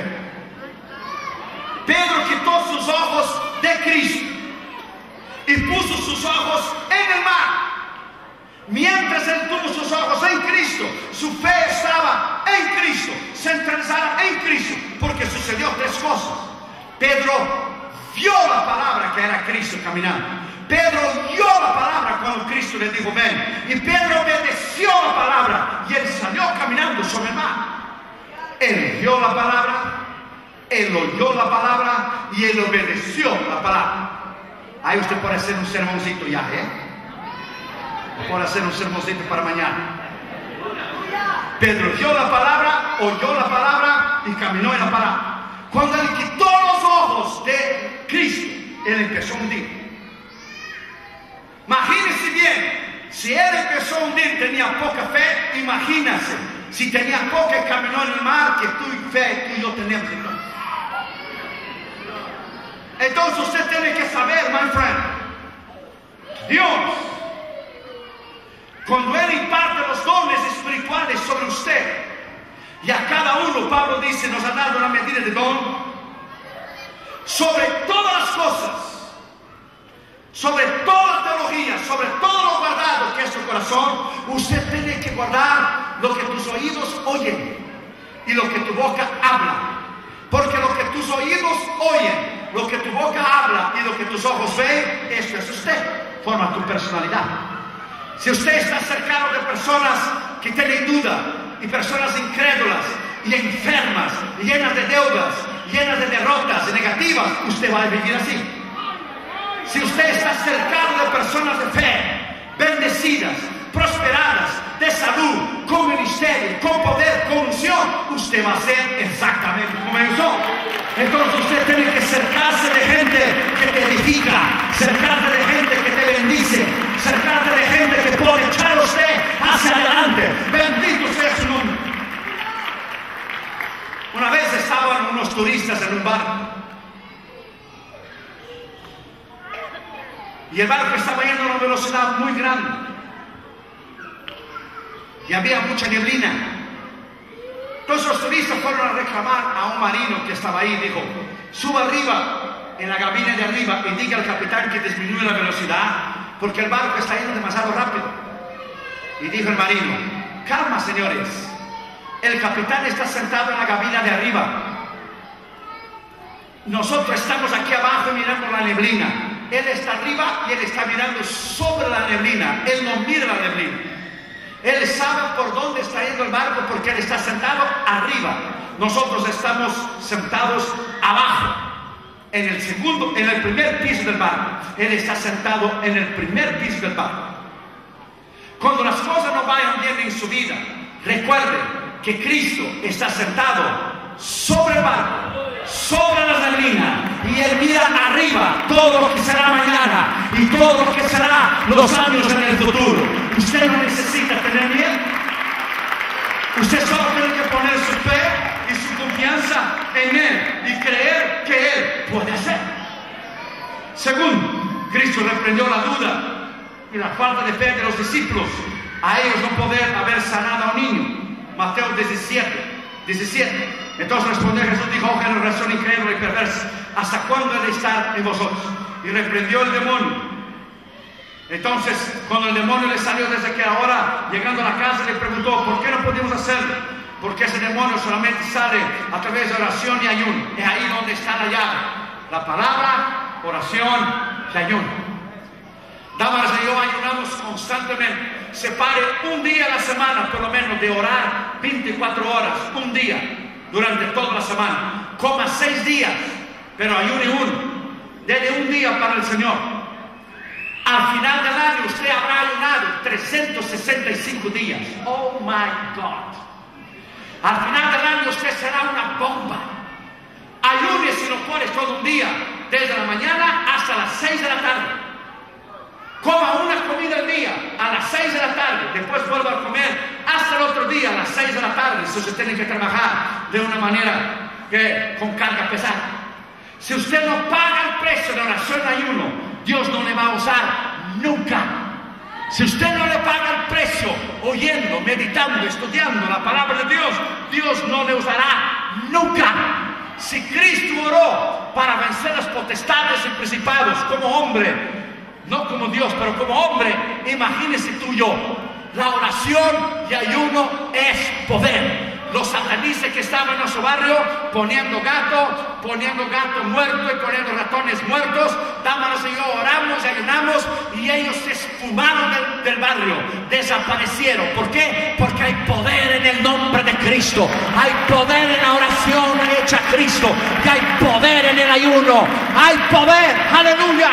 Pedro quitó sus ojos de Cristo y puso sus ojos en el mar. Mientras él tuvo sus ojos en Cristo, su fe estaba en Cristo, centralizada en Cristo, porque sucedió tres cosas. Pedro vio la palabra, que era Cristo caminando. Pedro oyó la palabra cuando Cristo le dijo: ven. Y Pedro obedeció la palabra y él salió caminando sobre el mar. Él vio la palabra, él oyó la palabra y él obedeció la palabra. Ahí usted puede hacer un sermoncito ya, ¿eh? Por hacer un sermoncito para mañana. Pedro vio la palabra, oyó la palabra y caminó en la palabra. Cuando él quitó los ojos de Cristo, él empezó a hundir. Imagínense bien, si Si él empezó a hundir, tenía poca fe, imagínense, si tenía poca y caminó en el mar, que tú y fe, tú y yo tenemos. Entonces usted tiene que saber, my friend, Dios, cuando Él imparte los dones espirituales sobre usted, y a cada uno, Pablo dice, nos ha dado una medida de don, sobre todas las cosas, sobre toda la teología, sobre todo lo guardado que es su corazón, usted tiene que guardar lo que tus oídos oyen y lo que tu boca habla. Porque lo que tus oídos oyen, lo que tu boca habla y lo que tus ojos ven, eso es usted, forma tu personalidad. Si usted está cercano de personas que tienen duda y personas incrédulas y enfermas, y llenas de deudas, llenas de derrotas y negativas, usted va a vivir así. Si usted está cercano de personas de fe, bendecidas, prosperadas, de salud, con ministerio, con poder, con unción, usted va a ser exactamente como ellos son. Entonces usted tiene que cercarse de gente que te edifica, cercarse de gente que te bendice, cercarse de gente que puede echar a usted hacia adelante. Bendito sea su nombre. Una vez estaban unos turistas en un barco y el barco estaba yendo a una velocidad muy grande y había mucha neblina. Entonces los turistas fueron a reclamar a un marino que estaba ahí. Dijo: suba arriba en la cabina de arriba y diga al capitán que disminuya la velocidad porque el barco está yendo demasiado rápido. Y dijo el marino: calma, señores, el capitán está sentado en la cabina de arriba, nosotros estamos aquí abajo mirando la neblina. Él está arriba y él está mirando sobre la neblina. Él no mira la neblina. Él sabe por dónde está yendo el barco porque él está sentado arriba. Nosotros estamos sentados abajo, en el segundo, en el primer piso del barco. Él está sentado en el primer piso del barco. Cuando las cosas no vayan bien en su vida, recuerde que Cristo está sentado sobre el barco, sobre la neblina, y Él mira arriba todo lo que será mañana y todo lo que será los años en el futuro. Usted no necesita tener miedo. Usted solo tiene que poner su fe y su confianza en Él y creer que Él puede hacer. Segundo, Cristo reprendió la duda y la falta de fe de los discípulos, a ellos no poder haber sanado a un niño. Mateo diecisiete, diecisiete. Entonces respondió Jesús, dijo: oh, generación incrédula y perversa, ¿hasta cuándo he de estar en vosotros? Y reprendió el demonio. Entonces, cuando el demonio le salió desde que ahora, llegando a la casa, le preguntó: ¿por qué no podemos hacerlo? Porque ese demonio solamente sale a través de oración y ayuno. Es ahí donde está la llave: la palabra, oración y ayuno. Damas y yo ayunamos constantemente. Separe un día a la semana, por lo menos, de orar veinticuatro horas, un día, durante toda la semana. Coma seis días, pero ayune uno. Dele un día para el Señor. Al final del año usted habrá ayunado trescientos sesenta y cinco días. Oh my God. Al final del año usted será una bomba. Ayune, si lo puedes, todo un día, desde la mañana hasta las seis de la tarde. Coma una comida al día a las seis de la tarde, después vuelva a comer hasta el otro día a las seis de la tarde. Si usted tiene que trabajar de una manera que, con carga pesada, si usted no paga el precio de oración y ayuno, Dios no le va a usar nunca. Si usted no le paga el precio oyendo, meditando, estudiando la palabra de Dios, Dios no le usará nunca. Si Cristo oró para vencer las potestades y principados como hombre, no como Dios, pero como hombre, imagínese tú y yo. La oración y ayuno es poder. Los satanistas que estaban en nuestro barrio poniendo gato, poniendo gato muerto y poniendo ratones muertos, Dámanos y yo oramos y ayunamos y ellos se esfumaron del, del barrio, desaparecieron. ¿Por qué? Porque hay poder en el nombre de Cristo, hay poder en la oración hecha a Cristo, que hay poder en el ayuno, hay poder, aleluya.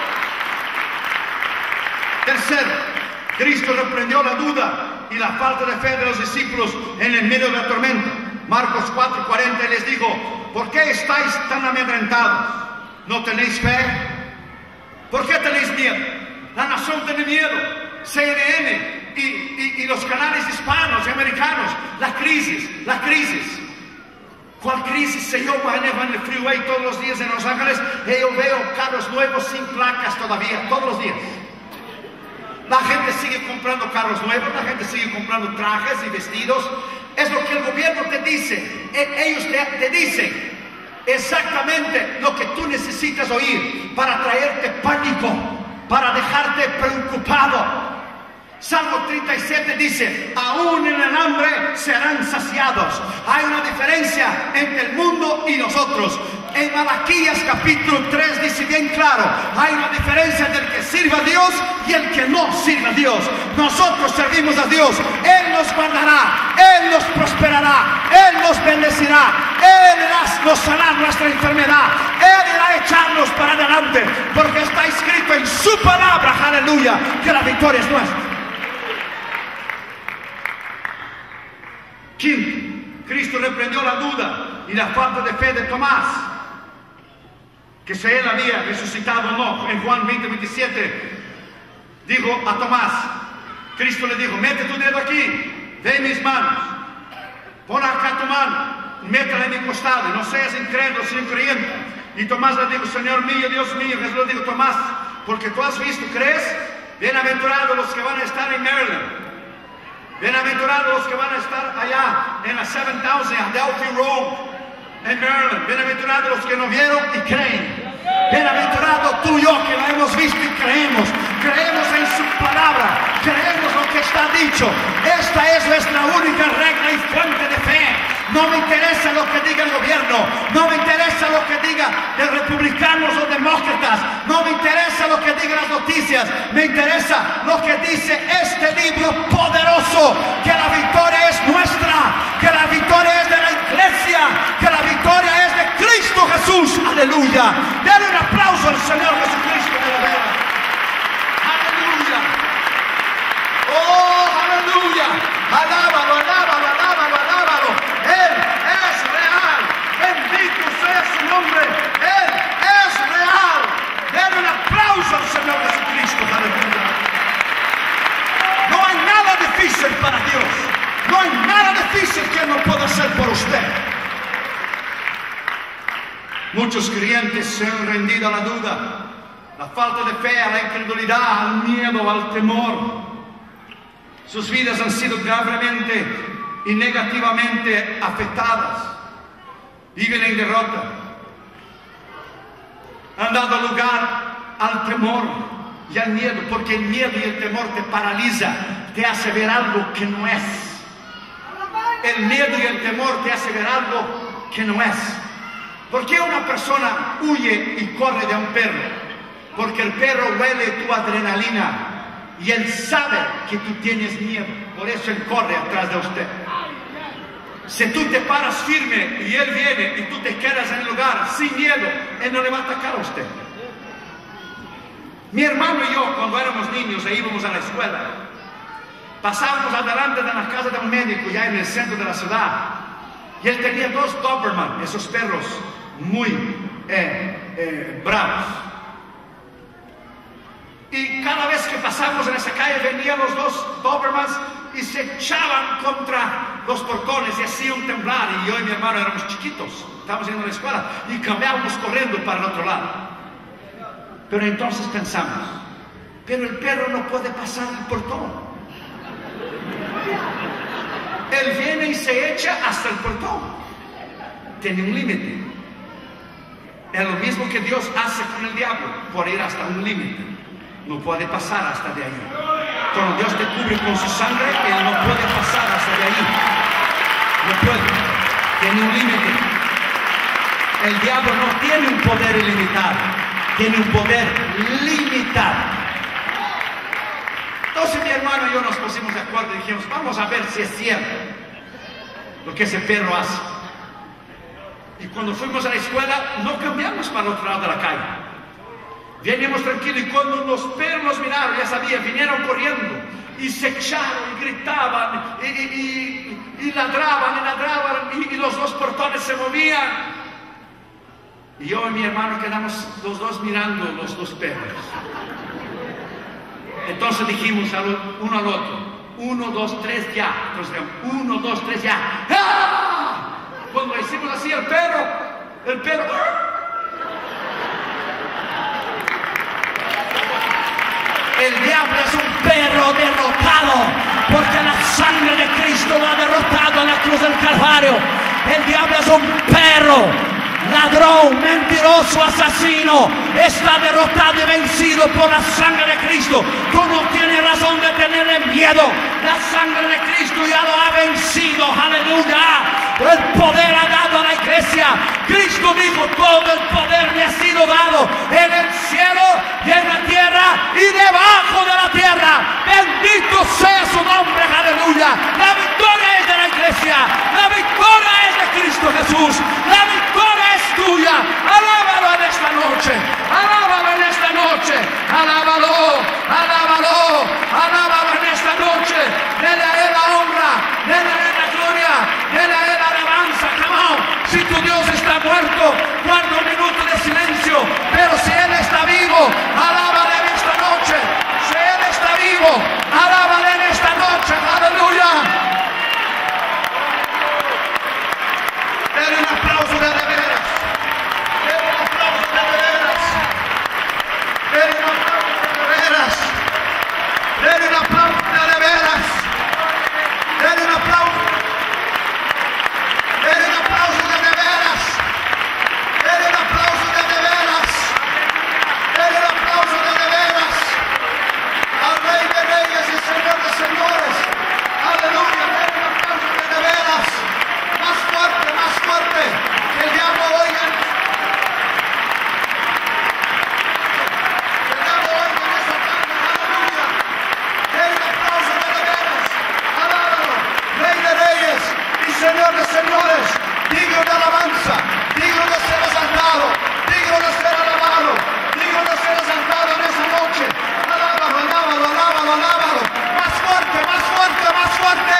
Tercero, Cristo reprendió la duda y la falta de fe de los discípulos en el medio de la tormenta. Marcos cuatro cuarenta les dijo: ¿por qué estáis tan amedrentados? ¿No tenéis fe? ¿Por qué tenéis miedo? La nación tiene miedo. C N N y, y, y los canales hispanos y americanos. La crisis, la crisis. ¿Cuál crisis? Si yo manejo en el freeway todos los días en Los Ángeles y yo veo carros nuevos sin placas todavía, todos los días. La gente sigue comprando carros nuevos, la gente sigue comprando trajes y vestidos. Es lo que el gobierno te dice. Ellos te, te dicen exactamente lo que tú necesitas oír para traerte pánico, para dejarte preocupado. Salmo treinta y siete dice, aún en el hambre serán saciados. Hay una diferencia entre el mundo y nosotros. En Malaquías capítulo tres dice bien claro, hay una diferencia entre el que sirve a Dios y el que no sirve a Dios. Nosotros servimos a Dios, Él nos guardará, Él nos prosperará, Él nos bendecirá, Él nos sanará nuestra enfermedad, Él irá a echarnos para adelante, porque está escrito en su palabra, aleluya, que la victoria es nuestra. Quinto, Cristo reprendió la duda y la falta de fe de Tomás, que si él había resucitado o no. En Juan veinte, veintisiete dijo a Tomás, Cristo le dijo, mete tu dedo aquí, ve mis manos, pon acá tu mano, métela en mi costado, y no seas incrédulo sino creyente. Y Tomás le dijo, Señor mío, Dios mío. Jesús le dijo, Tomás, porque tú has visto, ¿crees? Bienaventurados los que van a estar en Maryland, bienaventurados los que van a estar allá en la siete mil Adelphi Road en Maryland. Bienaventurados los que no vieron y creen. Bienaventurado tú y yo que lo hemos visto y creemos. Creemos en su palabra. Creemos lo que está dicho. Esta es nuestra única regla y fuente de fe. No me interesa lo que diga el gobierno. No me interesa lo que diga de republicanos o demócratas. No me interesa lo que digan las noticias. Me interesa lo que dice este libro poderoso. Que la victoria es nuestra. Que la victoria es de la iglesia. Que la victoria es de Cristo Jesús. Aleluya. Denle un aplauso al Señor Jesucristo de la vera. Aleluya. Oh, aleluya. Alábalo, alábalo, alábalo, alábalo. Él es real. Bendito sea su nombre. Él es real. Denle un aplauso al Señor Jesucristo. Aleluya. No hay nada difícil para Dios. No hay nada difícil que Él no pueda hacer por usted. Muchos creyentes se han rendido a la duda, la falta de fe, a la incredulidad, al miedo, al temor. Sus vidas han sido gravemente y negativamente afectadas. Viven en derrota. Han dado lugar al temor y al miedo, porque el miedo y el temor te paraliza, te hace ver algo que no es. El miedo y el temor te hace ver algo que no es. ¿Por qué una persona huye y corre de un perro? Porque el perro huele tu adrenalina y él sabe que tú tienes miedo. Por eso él corre atrás de usted. Si tú te paras firme y él viene y tú te quedas en el lugar sin miedo, él no le va a atacar a usted. Mi hermano y yo, cuando éramos niños e íbamos a la escuela, pasábamos adelante de la casa de un médico ya en el centro de la ciudad. Y él tenía dos Doberman, esos perros muy eh, eh, bravos. Y cada vez que pasamos en esa calle venían los dos Dobermans y se echaban contra los portones y hacían temblar. Y yo y mi hermano éramos chiquitos, estábamos yendo a la escuela y cambiábamos corriendo para el otro lado. Pero entonces pensamos, pero el perro no puede pasar el portón. Él viene y se echa hasta el portón. Tiene un límite. Es lo mismo que Dios hace con el diablo, por ir hasta un límite. No puede pasar hasta de ahí. Cuando Dios te cubre con su sangre, Él no puede pasar hasta de ahí. No puede. Tiene un límite. El diablo no tiene un poder ilimitado. Tiene un poder limitado. Entonces mi hermano y yo nos pusimos de acuerdo y dijimos, vamos a ver si es cierto lo que ese perro hace. Y cuando fuimos a la escuela, no cambiamos para el otro lado de la calle. Veníamos tranquilos y cuando los perros nos miraron, ya sabían, vinieron corriendo y se echaron y gritaban y, y, y, y ladraban y ladraban y, y los dos portones se movían. Y yo y mi hermano quedamos los dos mirando los dos perros. Entonces dijimos al uno al otro, uno, dos, tres, ya. Entonces, uno, dos, tres, ya. ¡Ah! Cuando hicimos así, el perro, el perro. El diablo es un perro derrotado, porque la sangre de Cristo lo ha derrotado en la cruz del Calvario. El diablo es un perro, ladrón, mentiroso, asesino. Está derrotado y vencido por la sangre de Cristo. Tú no tienes razón de tenerle miedo. La sangre de Cristo ya lo ha vencido. Aleluya. El poder ha dado a la iglesia. Cristo dijo, todo el poder le ha sido dado en el cielo y en la tierra y debajo de la tierra. Bendito sea su nombre. Aleluya. La victoria es de la iglesia. La victoria es de Cristo Jesús. La victoria es tuya. Alábalo en esta noche. Alábalo en esta noche. Alábalo. Alábalo. Alábalo en esta noche. Dele a él la honra. Dele a él la gloria. Dele a él la alabanza. Come on. Si tu Dios está muerto, guarda un minuto de silencio. Pero si Él está vivo, alábale en esta noche. Si Él está vivo, alábale en esta noche. Aleluya. Denle un aplauso de de veras. Denle un aplauso de de veras. Denle un aplauso de de veras. Denle un aplauso de de veras. Denle un aplauso. Denle un aplauso de de veras. Denle un aplauso de de veras. Denle un aplauso de de veras. Al Rey de Reyes y Señor de Señores. Aleluya. Denle un aplauso de de veras. Más fuerte, más fuerte. Que el diablo oiga. Que el diablo oiga en esta tarde. Aleluya. Denle un aplauso de de veras. Alábalo. Rey de Reyes y Señor de Señores. Digno de alabanza. Digno de ser exaltado. Digno de ser alabado. Digno de ser exaltado en esa noche. Alábalo, alábalo, alábalo, alábalo. Más fuerte, más fuerte, más fuerte.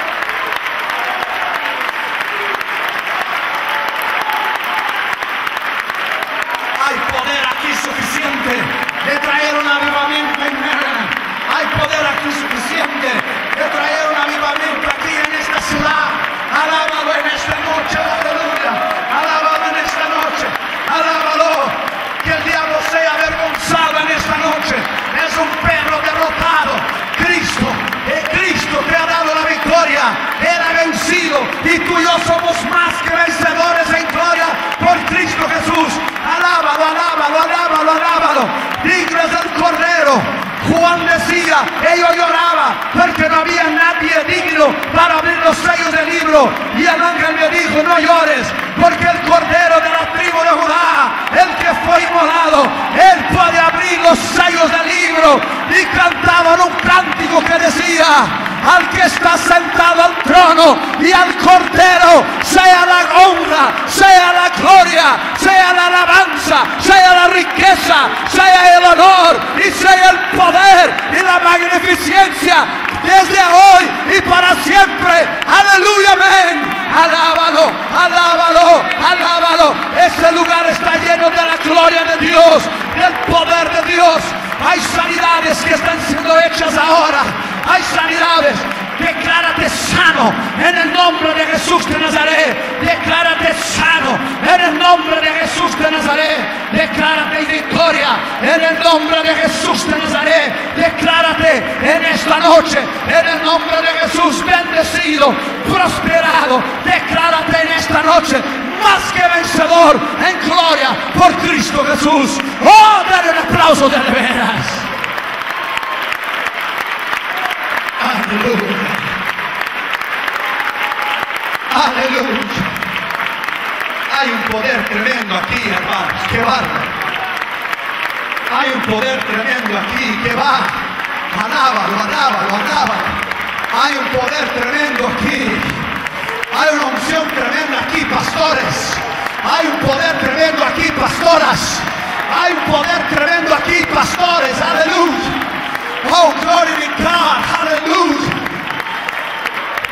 Hay poder aquí suficiente de traer un avivamiento en Maryland. Hay poder aquí suficiente de traer un avivamiento aquí en esta ciudad. Alábalo en esta noche, aleluya. Alábalo en esta noche, alábalo. Que el diablo sea avergonzado en esta noche. Es un perro derrotado. Cristo, el Cristo te ha dado la victoria. Él ha vencido y tú y yo somos más que vencedores en gloria por Cristo Jesús. Alábalo, alábalo, alábalo, alábalo. Digno es el Cordero. Juan decía, ellos lloraban porque no había nadie digno para abrir los sellos del libro. Y el ángel me dijo, no llores, porque el Cordero de la tribu de Judá, el que fue inmolado, él puede abrir los sellos del libro. Y cantaban un cántico que decía, al que está sentado al trono y al Cordero sea la honra, sea la gloria, sea la alabanza, sea la riqueza, sea el honor y sea el poder y la magnificencia desde hoy y para siempre. Aleluya, amén. Alábalo, alábalo, alábalo. Este lugar está lleno de la gloria de Dios, del poder de Dios. Hay sanidades que están siendo hechas ahora. Hay sanidades. Declárate sano en el nombre de Jesús de Nazaret. Declárate sano en el nombre de Jesús de Nazaret. Declárate en victoria en el nombre de Jesús de Nazaret. Declárate en esta noche en el nombre de Jesús bendecido, prosperado. Declárate en esta noche más que vencedor en gloria por Cristo Jesús. Oh, dale un aplauso de veras. Aleluya. Aleluya. Hay un poder tremendo aquí, hermanos. ¡Qué bárbaro! Hay un poder tremendo aquí. ¡Qué va! Alábalo, alábalo, alábalo. Hay un poder tremendo aquí. Hay una unción tremenda aquí, pastores. Hay un poder tremendo aquí, pastoras. Hay un poder tremendo aquí, pastores. Aleluya. Oh, glory to God. Aleluya.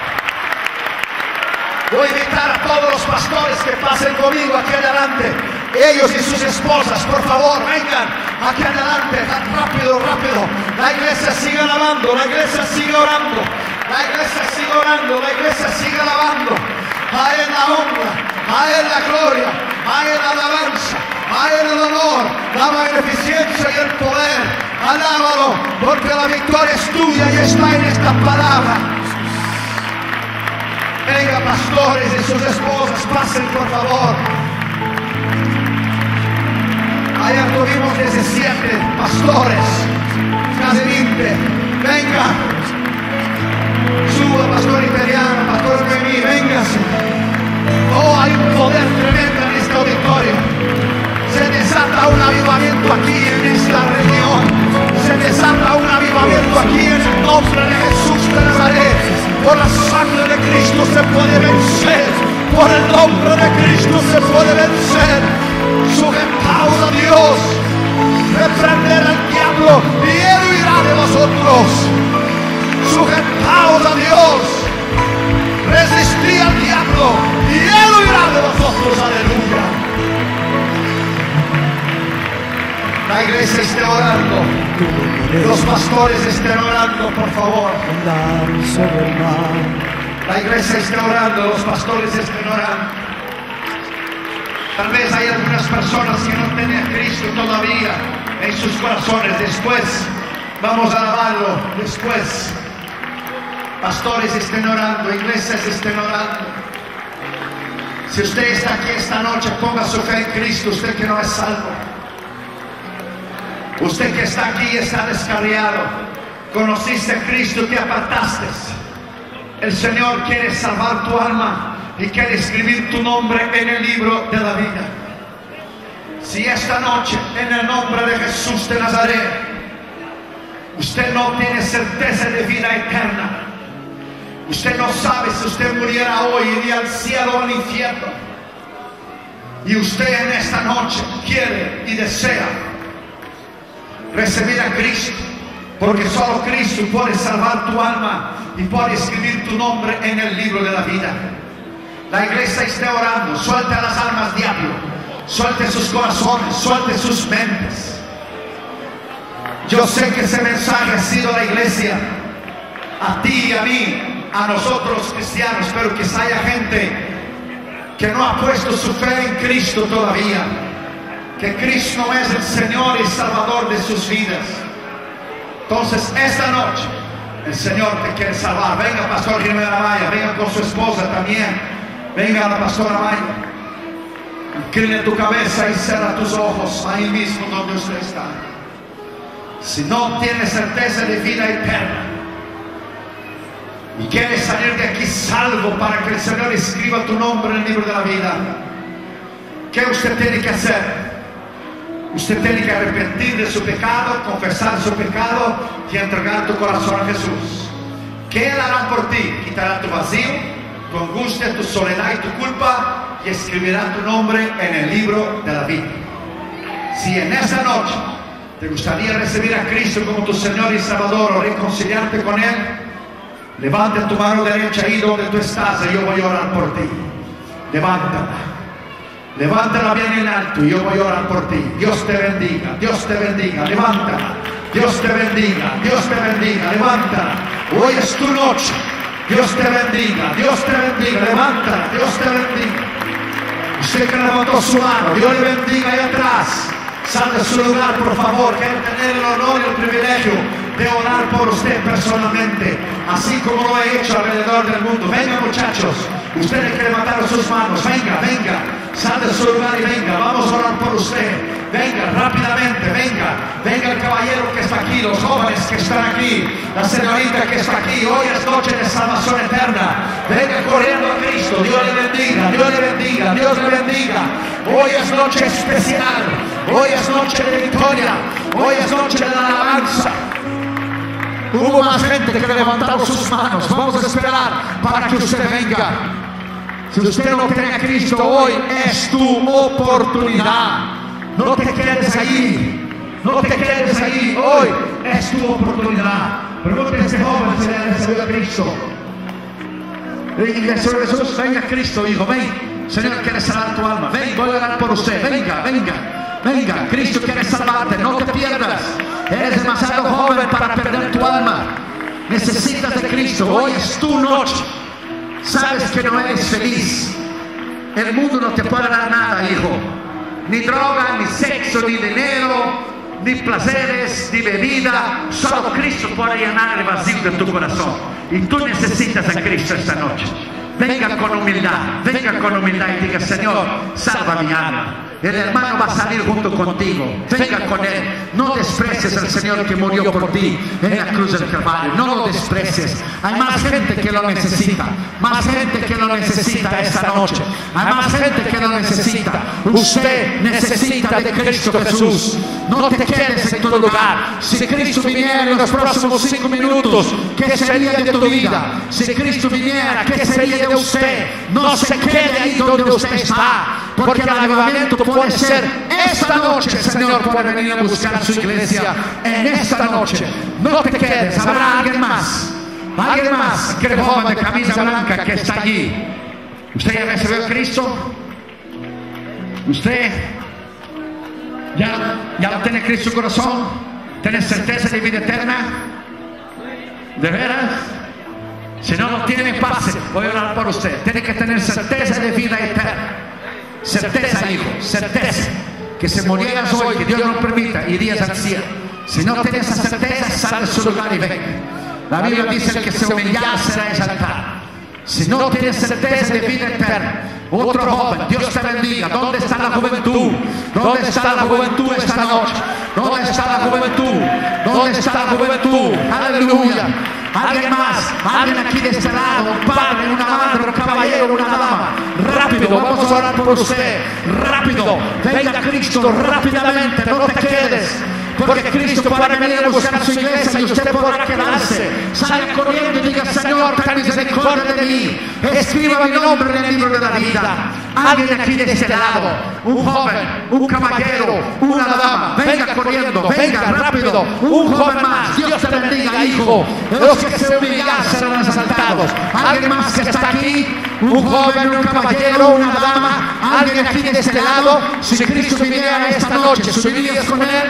Voy a invitar a todos los pastores que pasen conmigo aquí adelante. Ellos y sus esposas, por favor, vengan aquí adelante, rápido, rápido. La iglesia sigue alabando, la iglesia sigue orando, la iglesia sigue orando, la iglesia sigue alabando. A Él la honra, a Él la gloria, a Él la alabanza, a Él el honor, la magnificencia y el poder. Alábalo, porque la victoria es tuya y está en esta palabra. Venga, pastores y sus esposas, pasen por favor. Ayer tuvimos diecisiete pastores, casi veinte. Venga, suba, pastor italiano, pastor Noemí, véngase. Oh, hay un poder tremendo en este auditorio. Se desata un avivamiento aquí en esta reunión. Se desata un avivamiento aquí en el nombre de Jesús de Nazaret. Por la sangre de Cristo se puede vencer. Por el nombre de Cristo se puede vencer. Sujetaos a Dios. Reprender al diablo y Él huirá de vosotros. Sujetaos a Dios. Resistid al diablo y Él huirá de vosotros. Aleluya. La iglesia esté orando. Los pastores estén orando, por favor. La iglesia esté orando, los pastores estén orando. Tal vez hay algunas personas que no tienen a Cristo todavía en sus corazones. Después vamos a alabarlo. Después, pastores estén orando, iglesias estén orando. Si usted está aquí esta noche, ponga su fe en Cristo. Usted que no es salvo, usted que está aquí y está descarriado, conociste a Cristo, te apartaste. El Señor quiere salvar tu alma y quiere escribir tu nombre en el libro de la vida. Si esta noche, en el nombre de Jesús de Nazaret, usted no tiene certeza de vida eterna, usted no sabe si usted muriera hoy, iría al cielo o al infierno, y usted en esta noche quiere y desea recibir a Cristo, porque solo Cristo puede salvar tu alma y puede escribir tu nombre en el libro de la vida. La iglesia está orando. Suelte a las almas, diablo. Suelte sus corazones, suelte sus mentes. Yo sé que ese mensaje ha sido a la iglesia, a ti y a mí, a nosotros cristianos, pero quizá haya gente que no ha puesto su fe en Cristo todavía, que Cristo es el Señor y Salvador de sus vidas. Entonces esta noche el Señor te quiere salvar. Venga, pastor Jiménez Amaya, venga con su esposa también. Venga la pastora Amaya. Inclina tu cabeza y cierra tus ojos ahí mismo donde usted está. Si no tienes certeza de vida eterna y quieres salir de aquí salvo para que el Señor escriba tu nombre en el libro de la vida, ¿qué usted tiene que hacer? Usted tiene que arrepentir de su pecado, confesar su pecado y entregar tu corazón a Jesús. ¿Qué Él hará por ti? Quitará tu vacío, tu angustia, tu soledad y tu culpa, y escribirá tu nombre en el libro de la vida. Si en esa noche te gustaría recibir a Cristo como tu Señor y Salvador o reconciliarte con Él, levanta tu mano derecha ahí donde tú estás y yo voy a orar por ti. Levántala. Levántala bien en alto y yo voy a orar por ti. Dios te bendiga, Dios te bendiga. Levántala. Dios te bendiga, Dios te bendiga. Levántala. Hoy es tu noche. Dios te bendiga, Dios te bendiga. Levántala, Dios te bendiga. Usted que levantó su mano, Dios le bendiga ahí atrás. Sal de su lugar, por favor. Quiero tener el honor y el privilegio de orar por usted personalmente, así como lo he hecho alrededor del mundo. Venga, muchachos, ustedes que levantaron sus manos, venga, venga, sal de su lugar y venga, vamos a orar por usted. Venga, rápidamente, venga, venga el caballero que está aquí, los jóvenes que están aquí, la señorita que está aquí. Hoy es noche de salvación eterna. Venga corriendo a Cristo. Dios le bendiga, Dios le bendiga, Dios le bendiga. Hoy es noche especial, hoy es noche de victoria, hoy es noche de la alabanza. Hubo más gente que levantó sus manos. Vamos a esperar para que usted venga. Si usted no tiene a Cristo, hoy es tu oportunidad. No te quedes ahí, no te quedes ahí. Hoy es tu oportunidad. Pregúntale a ese joven si le ha recibido a Cristo. Y le dice: Jesús, venga a Cristo, hijo, ven. Señor quiere salvar tu alma. Ven, voy a orar por usted. Venga, venga, venga. Cristo quiere salvarte. No te pierdas. Eres demasiado joven para perder tu alma. Necesitas de Cristo. Hoy es tu noche. Sabes que no eres feliz. El mundo no te puede dar nada, hijo. Ni droga, ni sexo, ni dinero, ni placeres, ni bebida. Solo Cristo puede llenar el vacío de tu corazón. Y tú necesitas a Cristo esta noche. Venga con humildad, venga con humildad y diga: Señor, salva mi alma. El hermano va a salir junto contigo. Venga con él. No desprecies al Señor que murió por ti en la cruz del Calvario. No lo desprecies. Hay más gente que lo necesita. Más gente que lo necesita esta noche. Hay más gente que lo necesita. Usted necesita de Cristo Jesús. No te quedes en tu lugar. Si Cristo viniera en los próximos cinco minutos, ¿qué sería de tu vida? Si Cristo viniera, ¿qué sería de usted? No se quede ahí donde usted está, porque el avivamiento puede ser esta noche. El Señor puede venir a buscar a su iglesia en esta noche. No te quedes. Habrá alguien más, alguien más que el joven de camisa blanca que está allí. ¿Usted ya recibió a Cristo? ¿Usted ya, ya tiene Cristo en su corazón? ¿Tiene certeza de vida eterna? ¿De veras? Si no lo tiene, pase. Voy a orar por usted. Tiene que tener certeza de vida eterna. Certeza, hijo, certeza. Que se murieras hoy, que Dios no permita, irías al cielo. Si no tienes esa certeza, sal de su lugar y ven. La Biblia dice: el que se humillara será exaltado. Si no tienes certeza de vida eterna, otro joven, Dios te bendiga. ¿Dónde está la juventud? ¿Dónde está la juventud esta noche? ¿Dónde está la juventud? ¿Dónde está la juventud? Aleluya. Alguien más, alguien aquí de este lado, un padre, una madre, un caballero, una dama. Rápido, vamos a orar por usted. Rápido, venga Cristo rápidamente, no te quedes. Porque Cristo puede venir a buscar a su iglesia y usted podrá quedarse. Salga corriendo y diga: Señor, ten misericordia de mí. Escriba mi nombre en el libro de la vida. Alguien aquí de este lado, un joven, un caballero, una dama, venga corriendo, venga rápido. Un joven más, Dios te bendiga, hijo. Los que se humillan serán exaltados. Alguien más que está aquí, un joven, un caballero, una dama, alguien aquí de este lado. Si Cristo viniera esta noche, ¿subirías con él?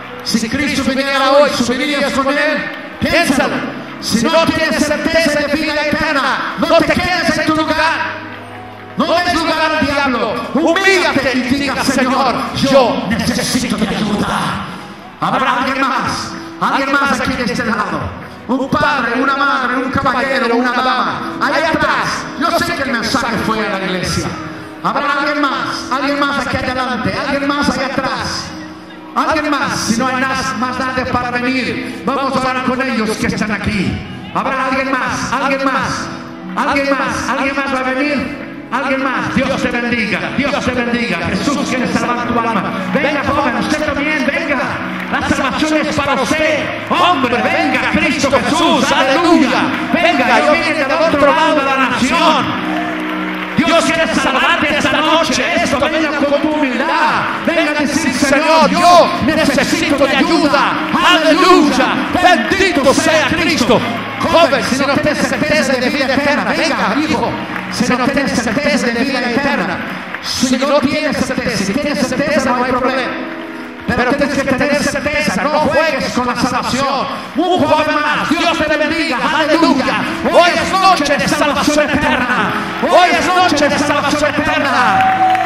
Si Cristo viniera hoy, ¿subirías con él? Piénsalo. Si no tienes certeza de vida eterna, no te quedes en tu lugar. No des lugar al diablo. Humíllate y diga: Señor, yo necesito de ayuda. Habrá alguien más, alguien más aquí de este lado. Un padre, una madre, un caballero, una dama. Allá atrás. Yo sé que el mensaje fue a la iglesia. Habrá alguien más, alguien más aquí adelante, alguien más allá atrás. Alguien más. Si no hay más, más nadie para venir, vamos a hablar con ellos que están aquí. Habrá alguien más, alguien más, alguien más, alguien más va a venir. Alguien más. Dios te bendiga, Dios te bendiga. Jesús quiere salvar tu alma. Venga, joven, usted también, venga. La salvación es para usted. Hombre, venga, Cristo Jesús, aleluya. Venga, yo vine del otro lado de la nación. Dios quiere salvarte esta noche. Esto venga con tu humildad. Venga a decir: Señor, yo necesito de ayuda. Aleluya. Bendito sea Cristo. Joven, si no tienes certeza de vida eterna, venga, hijo. Si no tienes certeza de vida eterna, si no tienes certeza, si tienes certeza no hay problema. Pero tienes que tener certeza, no juegues con la salvación. Un joven más, Dios te bendiga, aleluya. Hoy es noche de salvación eterna. Hoy es noche de salvación eterna.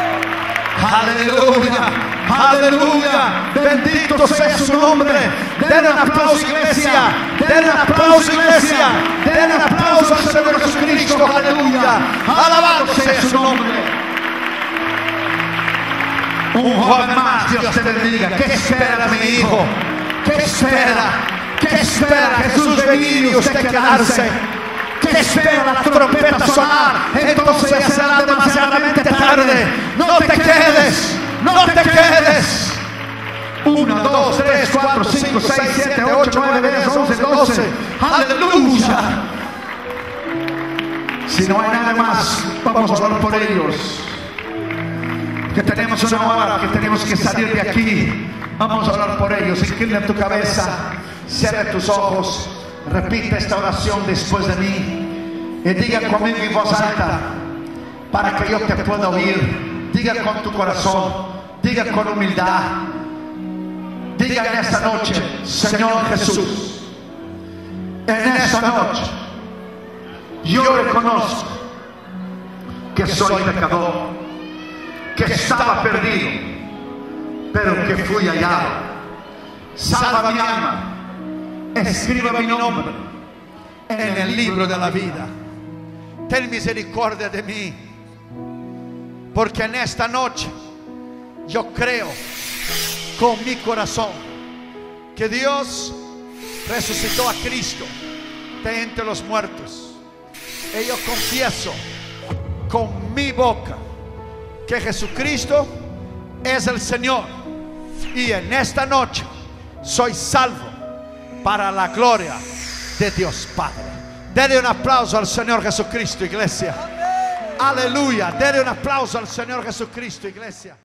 Aleluya, aleluya. Bendito sea su nombre. Den un aplauso, iglesia. Den un aplauso, iglesia. Den un aplauso al Señor Jesucristo, aleluya. Alabado sea su nombre. Un joven más, Dios te bendiga. ¿Qué espera mi hijo? ¿Qué espera? ¿Qué espera? Jesús venir y usted quedarse. ¿Qué espera? La trompeta sonar. Entonces ya será demasiadamente tarde. No te quedes. No te quedes. Uno, dos, tres, cuatro, cinco, seis, siete, ocho, nueve, diez, once, doce. Aleluya. Si no hay nada más, vamos a hablar por ellos. Que tenemos una hora, que tenemos que salir de aquí. Vamos a hablar por ellos. Inclina tu cabeza, cierra tus ojos, repite esta oración después de mí y diga conmigo en voz alta: para que yo te pueda oír. Diga con tu corazón, diga con humildad, diga en esta noche: Señor Jesús, en esta noche yo reconozco que soy pecador, que estaba perdido, pero que fui hallado. Salva mi alma, escriba mi nombre en el libro de la vida. Ten misericordia de mí, porque en esta noche yo creo con mi corazón que Dios resucitó a Cristo de entre los muertos. Y yo confieso con mi boca que Jesucristo es el Señor, y en esta noche soy salvo para la gloria de Dios Padre. Dele un aplauso al Señor Jesucristo, iglesia. Aleluya. Dele un aplauso al Señor Jesucristo, iglesia.